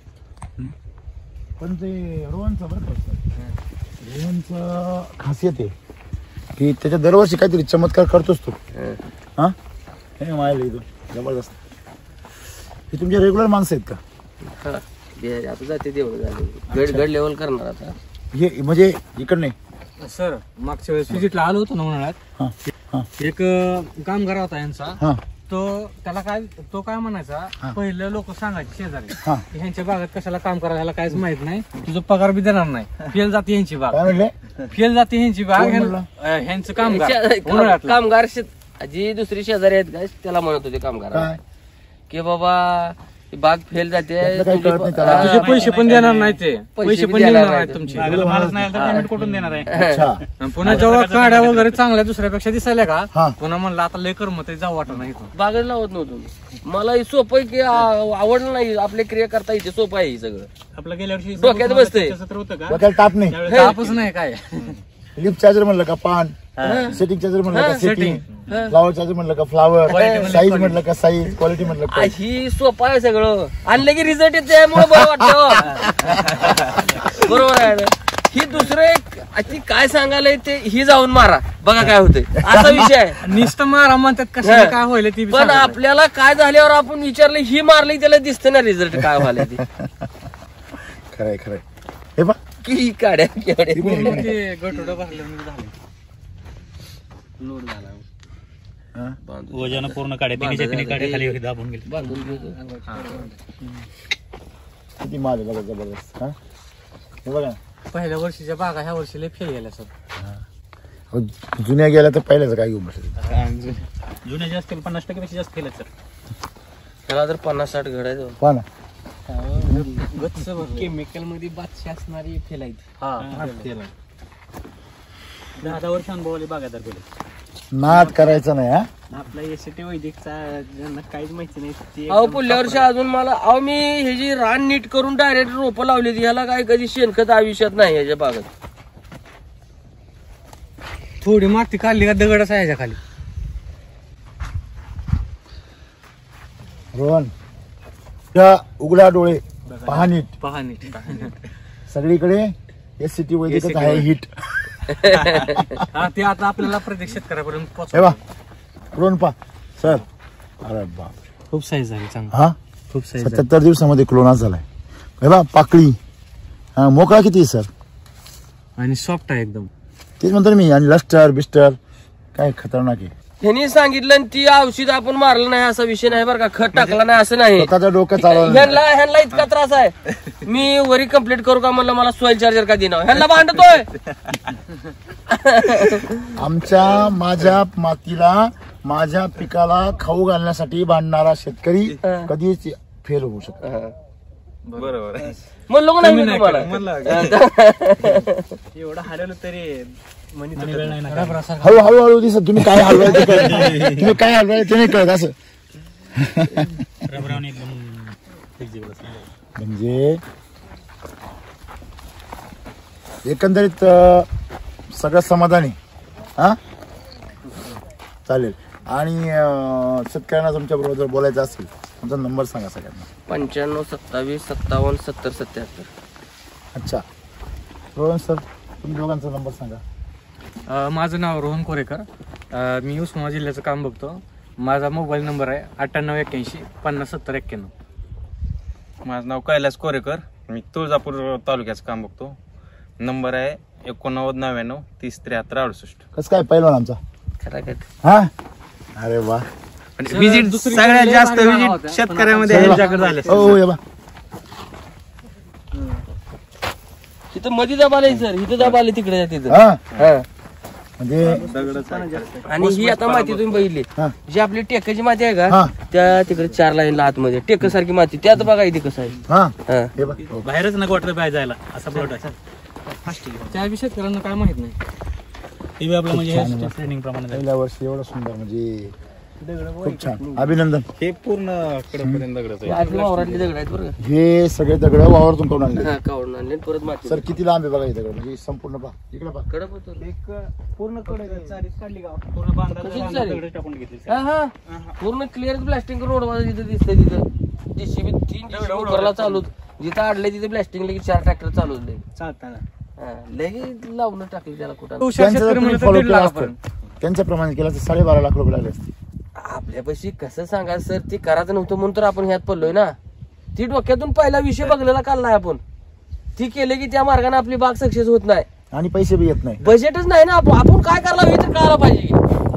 पण ते रोहनचं बरं का, रोहनचं खासियत आहे की त्याच्या दरवर्षी काहीतरी चमत्कार करतोच तो. हा हे मायला इथं जबरदस्त. हे तुमचे रेग्युलर माणसं आहेत का? हा आता जाते तेवढं झालं. गड लेवल करणार आता. हे म्हणजे इकडं नाही, सर मागच्या वेळेस विजिटला आलो होतो ना उन्हाळ्यात. हा हा एक कामगार होता यांचा. हा तो काय म्हणायचा, पहिले लोक सांगायचे शेजारी हा. की ह्यांच्या बागात कशाला काम करायला, ह्याला काहीच माहित नाही, तुझं पगार बी देणार नाही, फेल जाते ह्यांची बाग, काय म्हणले? फेल जाते ह्यांची बाग. कोण म्हणलं? ह्यांचं कामगार कामगार जी दुसरी शेजारी आहेत काय त्याला म्हणत होते कामगार काय की बाबा ही बाग फेल जाते, त्यातलं काही कळत नाही त्याला. तुझे पैसे पण देणार नाही, ते पैसे पण देणार नाही तुमचे. मालच नाही तर पेमेंट कुठून देणार आहे? अच्छा आणि पुन्हा जेव्हा काड्या वगैरे चांगल्या दुसऱ्यापेक्षा दिसायला हा. का, पुन्हा म्हणलं आता लय कर्म ते जाऊ वाटत नाही इथून. बागच लावत नव्हतो. मला हे सोपं आहे की आवडलं नाही. आपले क्रिया करता येते, सोपं आहे हे सगळं. आपलं गेल्या वर्षी डोक्यात बसतंय. सत्र होतं का? डोक्याला ताप नाही. तापच नाही काय. लिफ्ट चार्जर म्हणलं का पान, सेटिंग चार्जर म्हणलं का सेटिंग, फ्लावर चार्जर म्हणलं का फ्लावर, साईज म्हणलं का साईज, क्वालिटी म्हणलं का. ही सोपं आहे सगळं. आणलं की रिझल्ट येते त्यामुळे बरं वाटतं. बरोबर आहे ना. ही दुसरं एक ती काय सांगायला ते ही जाऊन मारा बघा काय होतंय असा विषय आहे. नुसतं मारा म्हणतात, कसं काय होईल ती बी पण सांगत नाही. आपल्याला काय झाल्यावर आपण विचारलं ही मारली त्याला दिसतं ना रिझल्ट काय व्हायला ते. खरंय खरंय. हे बा की काड्या केवढे ते गटोडं भरल्यानं झालं. लोड झाला. हा. वजन पूर्ण काढे तिन्ही काढे खाली दाबून गेले. बांधून घेतो. किती माल आहे बघा जबरदस्त. हा हे बघा पहिल्या वर्षीच्या बागा ह्या वर्षी लय फेल गेल्या सर. अहो, जुन्या गेल्या तर पहिल्याच काय घेऊन बसले. जुने जास्त केलं, 50% पेक्षा जास्त केलं सर. त्याला तर 50-60 घडायचं. पहा ना केमिकल मध्ये बादशी असणारी फेल आहे. 10 वर्ष अनुभवले बागायदार केले. नाद करायचा नाही. हा आपला एसटी वैदिकचा ज्यांना काहीच माहिती नाही ते अहो पुढल्या वर्षी अजून मला अहो मी हे जी रान नीट करून डायरेक्ट रोपं लावली ह्याला काय कधी शेणखत आयुष्यात नाही ह्याच्या बागात. थोडी माती काढली का दगडच आहे ह्याच्या खाली. रोहन त्या उघडा डोळे पहा नीट. पहा नीट. सगळीकडे SCT वैदिकच आहे हिट. हा ते आता आपल्याला प्रत्येक शेतकऱ्यापर्यंत हे पोहोचवा. बा क्लोन पहा सर. अरे बाप खूप साईज झाली चांगली. हा खूप साईज 77 दिवसामध्ये क्लोनास झालाय. हे बा पाकळी. हा मोकळा किती आहे सर? आणि सॉफ्ट आहे एकदम. तेच म्हणतो ना मी. आणि लस्टर बिस्टर काय खतरनाक आहे. ह्यांनी सांगितलं आणि ती औषध आपण मारलं नाही असा विषय नाही बरं का. खत टाकला नाही असं नाही. स्वतःचं डोकं चालवलं. ह्यांना इतका त्रास आहे. मी वरी कंप्लीट करू का म्हणलं मला सॉइल चार्जर का देणार ह्यांना भांडतोय. माझ्या मातीला माझ्या पिकाला खाऊ घालण्यासाठी भांडणारा शेतकरी कधीच फेल होऊ शकतो. बरोबर म्हणलो का नाही मी तुम्हाला. एवढं हरवलं तरी हळूहळू दिसत तुम्ही काय हलवायचं कळत नाही. तुम्ही काय हलवायचं ते नाही कळत असं. म्हणजे एकंदरीत सगळं समाधानी. हा चालेल. आणि शेतकऱ्यांना तुमच्या बरोबर जर बोलायचं असेल तुमचा नंबर सांगा सगळ्यांना. 95 27 57 70 77. अच्छा रोहन सर तुम्ही दोघांचा नंबर सांगा. माझं नाव रोहन कोरेकर. मी उस्मानाबाद जिल्ह्याचं काम बघतो. माझा मोबाईल नंबर आहे 9881 50 70 91. माझं नाव कैलास कोरेकर. मी तुळजापूर तालुक्याचं काम बघतो. नंबर आहे 89 99 30 73 68. कसं काय पहिलवान आमचा? खरं हा अरे वा. विजिट सगळ्यात जास्त विजिट शेतकऱ्यामध्ये ह्यांच्याकडे झाले. हो ये बा इथं मध्ये दाब आलंय सर. इथं दाब आले तिकडे तिथं. हा म्हणजे आणि ही आता माती तुम्ही बघितली हा. जी आपली टेकाची माती आहे हा. का त्या तिकडे 4 लाईन आतमध्ये टेक सारखी माती त्यात बघा इथे कसं आहे. हा हा. हे बा हो. बाहेरच नको वाटलं बाहेर जायला असा प्लॉट आहे. त्या विषयात शेतकऱ्यांना काय माहित नाही. ते बी आपलं खूप म्हणजे छान. ट्रेनिंग प्रमाणे झालं. पहिल्या वर्षी एवढं सुंदर म्हणजे खूप छान. अभिनंदन. हे पूर्ण कडपर्यंत दगडच आहे. आधी वावरातली दगड आहेत बरं हे सगळे दगड वावरतून काढून आणले. का काढून आणले परत माती सर किती लांब आहे बघा हे दगड म्हणजे संपूर्ण पहा इकडे पहा. कडक होतो एक पूर्ण कडे काढली गाव पूर्ण कशी झाली? दगड टाकून घेतली. हा हा पूर्ण क्लिअर ब्लास्टिंग करून उडवा जिथं दिसतंय तिथं JCB 3 JCB करायला चालू जिथं अडले तिथे ब्लास्टिंग लगेच 4 ट्रॅक्टर चालू होते लगेच लावून टाकले त्याला कुठं त्यांचं जर तुम्ही फॉलो केलं असतं त्यांच्याप्रमाणे केलं तर 12.5 लाख रुपये लागले असते. आपल्यापाशी कसं सांगा सर ते करायचं नव्हतं म्हणून तर आपण ह्यात पडलोय ना. ती डोक्यातून पहिला विषय बघलेला काल नाही आपण. ती केले की त्या मार्गाने आपली बाग सक्सेस होत नाही आणि पैसे बी येत नाही. बजेटच नाही ना. आपण काय करायला हे तर कळायला पाहिजे की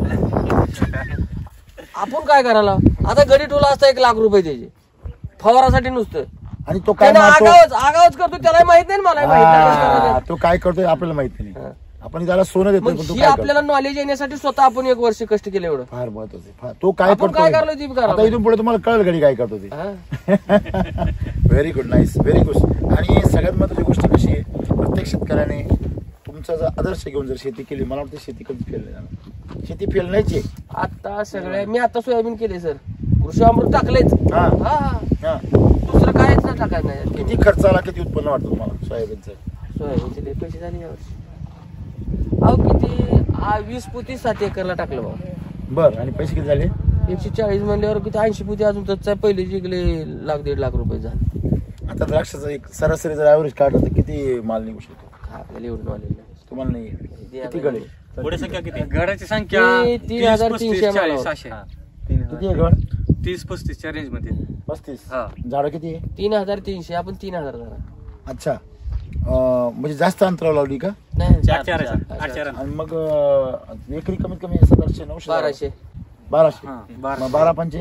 आपण काय करायला. आता गडी टोला असता 1 लाख रुपये त्याचे फवारासाठी नुसतं आणि तो काय त्यानं मारतो आगावच करतो त्याला माहित नाही मला माहित नाही. तो काय करतोय आपल्याला माहिती नाही. आपण त्याला सोनं देतो मग पण तो ही काय करतो आपल्याला नॉलेज येण्यासाठी स्वतः आपण 1 वर्ष कष्ट केले एवढं. फार महत्वाचं आहे. तो काय आपण काय करतो करलो ती बी करायला आता इथून पुढे तुम्हाला कळेल गडी काय करतो ते. हा. Very good nice very good. आणि सगळ्यात महत्वाची गोष्ट कशी आहे प्रत्येक शेतकऱ्याने तुमचा जर आदर्श घेऊन जर शेती केली मला वाटतं शेती कधी फेल नाही जाणार. शेती फेल नाहीची. आता सगळ्या मी आता सोयाबीन केले सर कृषी अमृत टाकलेच. हा हा हा. दुसरं काहीच नाही टाकायचं नाही. किती खर्च आला किती उत्पन्न वाटतं तुम्हाला सोयाबीनचं. सोयाबीनचे लय पैसे झाले यावर्षी. अहो किती 20 पोती 7 एकरला टाकलं बाबा. बरं आणि पैसे किती झाले 140 म्हणल्यावर किती 80 पोती अजून तर पहिले जिंकले 1.5 लाख रुपये झाले. आता द्राक्षाचं एक सरासरी जर ॲव्हरेज काढलं तर किती माल निघू शकतो आपल्याला एवढं नॉलेज नाही. तुम्हाला नाही किती गडे पुढे संख्या किती? गडाची संख्या ते 3,300 मालावर. 600 किती आहे गड 30-35च्या रेंज मध्ये 35 हा. झाडं किती आहे 3,300 आपण 3,000 धरा. अच्छा म्हणजे जास्त अंतरावर लावली का नाही 8-4 आणि मग एकरी कमीत कमी 700-900 1200 1200 हा, मग 12 पंचे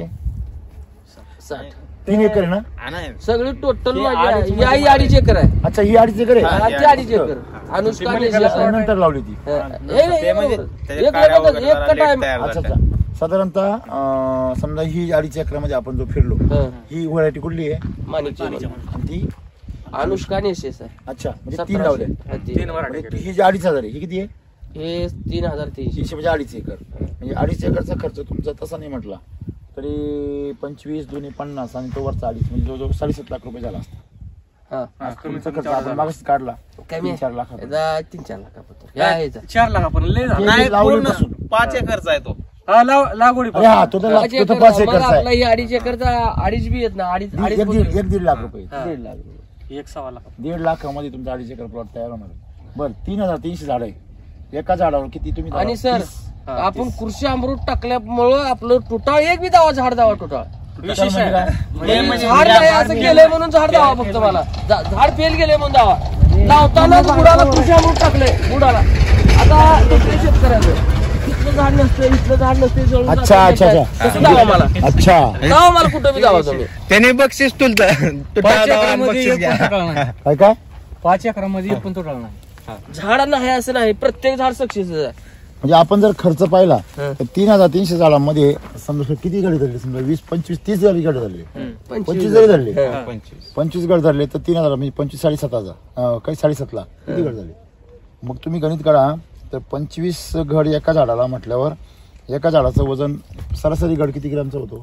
60 3 एकर आहे ना. हा, नाही. सगळी टोटल माझी ही 2.5 एकर आहे. अच्छा ही 2.5 एकर आहे. हा, ती 2.5 एकर अनुष्का आणि आणि नंतर लावली ती. ते म्हणजे त्याच्या काड्या वगैरे जरा लेट तयार अच्छा झाल्या. अच्छा साधारणतः समजा ही 2.5 एकरामध्ये आपण जो फिरलो ही व्हरायटी कुठली आहे माणिकची आणि ती अनुष्का आणि यशस आहे. अच्छा म्हणजे 3 लावले 3 वराठी म्हणजे ही जी 2,500 आहे ही किती आहे हे 3,300 300 म्हणजे 2.5 एकर म्हणजे 2.5 एकरचा खर्च तुमचा तसा नाही म्हटला तरी 25 2 50 आणि तो वरचा 2.5 म्हणजे जवळजवळ 7.5 लाख रुपये झाला असता. हा तुमचा खर्च आपण मागच काढला कमी 3-4 लाख 3-4 लाखापर्यंत या यायचा 4 लाख आपण लय झालं. नाही लावणीपासून. पूर्ण 5 एकरचा आहे तो. हा, लागवडी अरे हा तो तर 5 तो तर एकर 5 मग एकरचा आपला आहे ही 2.5 एकरचा 2.5 बी येत ना 2.5 1.5 लाख रुपये हा. 1.5 लाख रुपये 1.6 लाख 1.5 लाखामध्ये तुमचा 2.5 एकर प्लॉट तयार होणार आहे. बरं 3,300 झाड आहे एका झाडावर किती तुम्ही आणि सर 30. आपण कृषी अमृत टाकल्यामुळं आपलं टोटाळ एक बी दावा झाड दावा टोटाळ विशेष आहे काय? झाड नाही असं केलंय म्हणून झाड दावा फक्त मला झाड फेल गेले म्हणून दावा लावताना बुडाला कृषी अमृत टाकलंय बुडाला. आता दुसऱ्या शेतकऱ्याचं इथलं झाड नसतं इथलं झाड नसते अच्छा अच्छा अच्छा तसं दावा मला अच्छा दावा मला कुठं बी दावा तुम्ही. त्याने बक्षीस तुलता 5 एकरामध्ये एक पण तोटाळ नाही. काय काय 5 एकरामध्ये एक पण तोटाळ नाही. झाड नाही असं नाही प्रत्येक झाड सक्सेस आहे. म्हणजे आपण जर खर्च पाहिला हं. तर 3,300 झाडांमध्ये समजा किती गडी धरले समजा 20 25 30 जरी गड धरले 25 जरी धरले 25 गड धरले तर 3,000 म्हणजे 25 7,500 काही 7.5 लाख किती गड झाले. मग तुम्ही गणित काढा तर 25 घड एका झाडाला म्हटल्यावर एका झाडाचं वजन सरासरी घड किती ग्रॅमचा होतो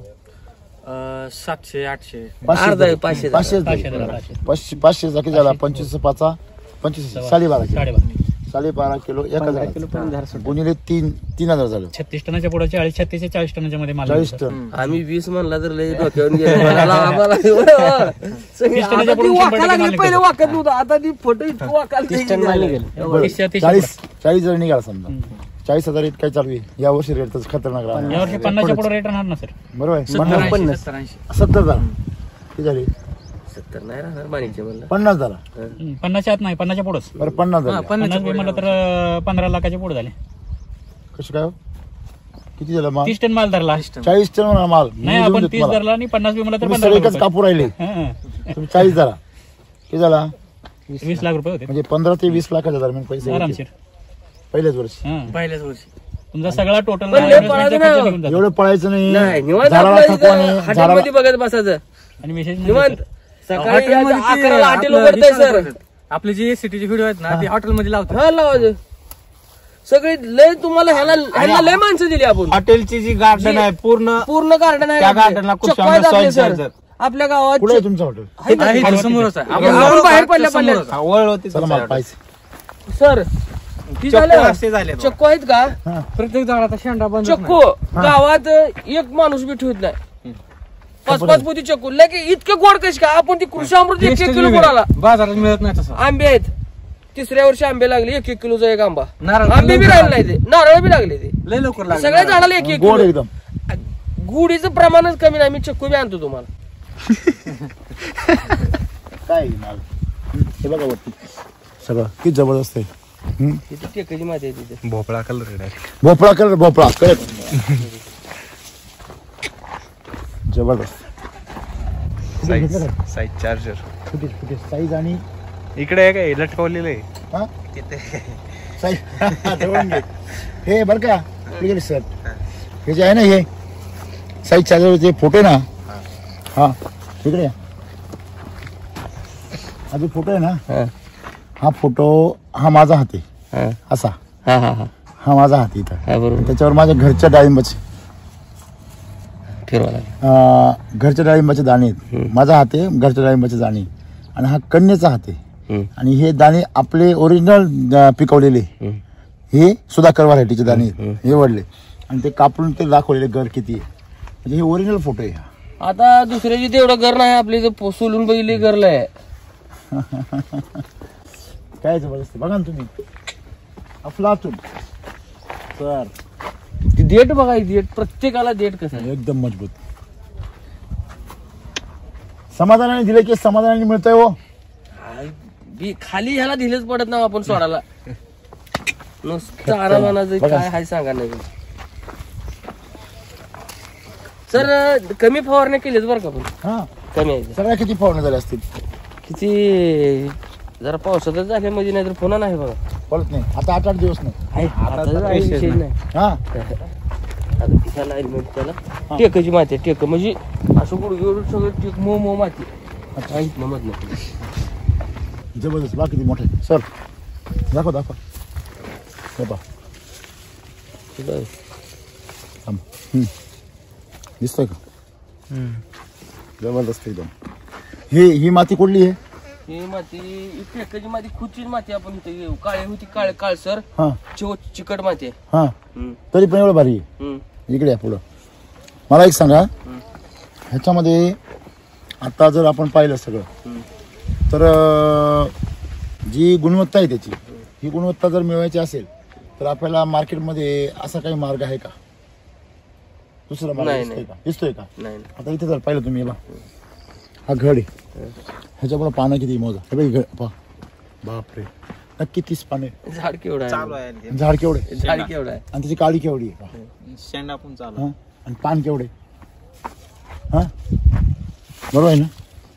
700-800 अर्धा आहे, 500 500 किती झाला 25 5 25 12.5 किलो एका झाडाचं गुणिले 3,000 झालं 36 टनाच्या पुढे 36 ते 40 टनाच्या मध्ये माल 40 टन. आम्ही 20 म्हणला तर लय डोक्यावरून गेलो. आम्हाला सगळी आता ती वाका लागली पहिले वाकत नव्हतं आता ती फोटो इतकं वाकायला बरं, 40 जर निघाला समजा 40,000 इतका चालू आहे या वर्षी रेट तर खतरनाक राहणार. यावर्षी 50च्या पुढे रेट राहणार ना सर. बरोबर आहे 70-80 70,000 किती झाली 70 नाही राहणार माणिकचे म्हणलं 50 झाला 50च्या आत नाही 50च्या पुढेच. बरं 50 झाले 50 म्हणलं तर 15 लाखाच्या पुढे झाले. कसं काय हो? किती झालं माल 30 टन माल धरला 40 टन म्हणा माल नाही आपण 30 धरला आणि 50 बी म्हणलं तर तुम्ही 15 सगळीकच कापू राहिले हं. तुम्ही 40 झाला किती झाला 20 लाख रुपये होते म्हणजे 15 ते 20 लाखाच्या दरम्यान पैसे होते. आरामशीर. पहिल्याच वर्षी हं. पहिल्याच वर्षी तुमचा सगळा टोटल पण लय पळायचं नाही. एवढं पळायचं नाही नाही निवांत झाडाला आपलं थकवा इथं नाही हॉटेलमध्ये बघत बसायचं आणि विशेष निवांत सकाळी हॉटेलमध्ये ते 11ला हॉटेल आपलं उघडतंय हे सर करतात. आपले जे एसीटीचे व्हिडिओ आहेत ना ते हॉटेलमध्ये लावतात. हा लावायचं सगळी लय तुम्हाला ह्याला लय माणसं दिली आपण. हॉटेलची जी गार्डन आहे पूर्ण पूर्ण गार्डन आहे त्या आपले. गार्डनला खूप चक्क आहेत चांगलं आपले soil सर. charger. आपल्या गावात कुठे आहे तुमचं हॉटेल? आहे, समोरच आहे. आपण बाहेर पडल्या हा, वळ होती चला मला पाहिजे. सर ती चक्क झालं असे झाले चक्कू आहेत का? प्रत्येक झाडाचा शेंडा बंद चक्कू गावात एक माणूस बी ठेवत नाही. 5-5 पोती चक्कू लगे इतके गोड कशी का? आपण ती कृषी अमृत 1-1 किलो गोडाला बाजारात मिळत नाही तसं. आंबे आहेत. 3ऱ्या वर्षी आंबे लागले 1-1 किलोचा एक आंबा. नारळ आंबे बी राहिले नाही ते, नारळ बी लागले ते. लय लवकर लागलं. सगळ्या झाडाला 1-1 गोड किलो. एकदम. गुढीचं प्रमाणच कमी नाही. मी चक्कू बी आणतो तुम्हाला. काय माल हे बघा वरती सगळं किती जबरदस्त आहे. तिथे टेकाची माती आहे तिथे. भोपळा कलर डायरेक्ट. भोपळा कलर भोपळा कळत जबरदस्त. Size charger footage footage size आणि इकडे आहे काय लटकवलेलं आहे. हा साईज जवळून घे. हे बरं का इकडे सर हे जे आहे ना हे साईज चार्जरचे फोटो ना. हा इकडे या. हा जो फोटो आहे ना हा फोटो हा माझा हात आहे असा. हा माझा हात इथं. बरोबर त्याच्यावर माझ्या घरच्या डाळिंबाचे फिरवा घरच्या डाळिंबाचे दाणे आहेत. माझा हात आहे घरच्या डाळिंबाचे दाणे आणि हा कन्याचा हात आहे. आणि हे दाणे आपले ओरिजिनल पिकवलेले हे सुधाकर व्हरायटीचे दाणे आहेत. हे वडले आणि ते कापून ते दाखवलेले घर किती आहे. म्हणजे हे ओरिजिनल फोटो आहे. आता दुसऱ्याची तेवढं घर नाही आपली इथं सोलून बघितली घरला आहे. काय जबरदस्त बघा ना तुम्ही अफलातून सर ती देठ बघा देठ प्रत्येकाला देठ कसं आहे. एकदम मजबूत. समाधानाने दिले की समाधानाने मिळतंय हो. खाली ह्याला दिलेच पडत ना आपण सोडायला. नुसतं आरामानाचं काय हाय सांगा नाही. सर कमी फवारण्या केलीच बरं का पण हा कमी आहे. सगळ्या किती फवारण्या झाल्या असतील? किती जरा पावसातच झाल्या म्हणजे नाही तर पुन्हा नाही बघा. पडत नाही आता 8-8 दिवस नाही. आता विषय नाही. हा आता ह्याला element त्याला टेकाची माती आहे. टेक म्हणजे असं गुडघे सगळं टेक मो माती ना मधनं. जबरदस्त बा किती मोठे सर दाखव हे पहा. थांब. दिसतोय का? जबरदस्त एकदम. ही माती कुठली आहे? ही माती टेकाची माती खुदचीच माती आपण इथे घेऊ. काळी होती काळसर हा चिकट माती आहे. हा तरी पण एवढं भारी आहे. इकडे या पुढं. मला एक सांगा ह्याच्यामध्ये आता जर आपण पाहिलं सगळं तर जी गुणवत्ता आहे त्याची ही गुणवत्ता जर मिळवायची असेल तर आपल्याला मार्केटमध्ये असा काही मार्ग आहे का? दुसरा मार्ग दिसतोय का? नाही आता इथे जर पाहिलं तुम्ही हा घड आहे. ह्याच्यापुढे पानं किती मोजा. हे बघ घड पहा. बापरे नक्की 30 पाने. झाड केवढं चालू आहे. आहे झाड केवढे झाड केवढं आहे. आणि त्याची काळी केवढी आहे पहा. शेंडा पण चालू हा आणि पान केवढे. हा बरोबर आहे ना.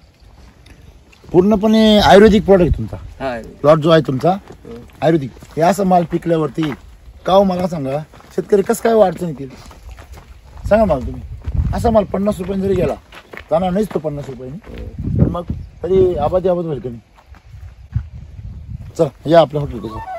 पूर्णपणे आयुर्वेदिक प्रॉडक्ट तुमचा प्लॉट जो आहे तुमचा आयुर्वेदिक. हे असं माल पिकल्यावरती का हो मला सांगा शेतकरी कसं काय अडचण येतील सांगा मला तुम्ही. असा माल 50 रुपयांनी जरी गेला जाणार नाहीच तो 50 रुपयांनी. मग तरी आबादी होईल का नाही. चला या आपल्या हॉटेल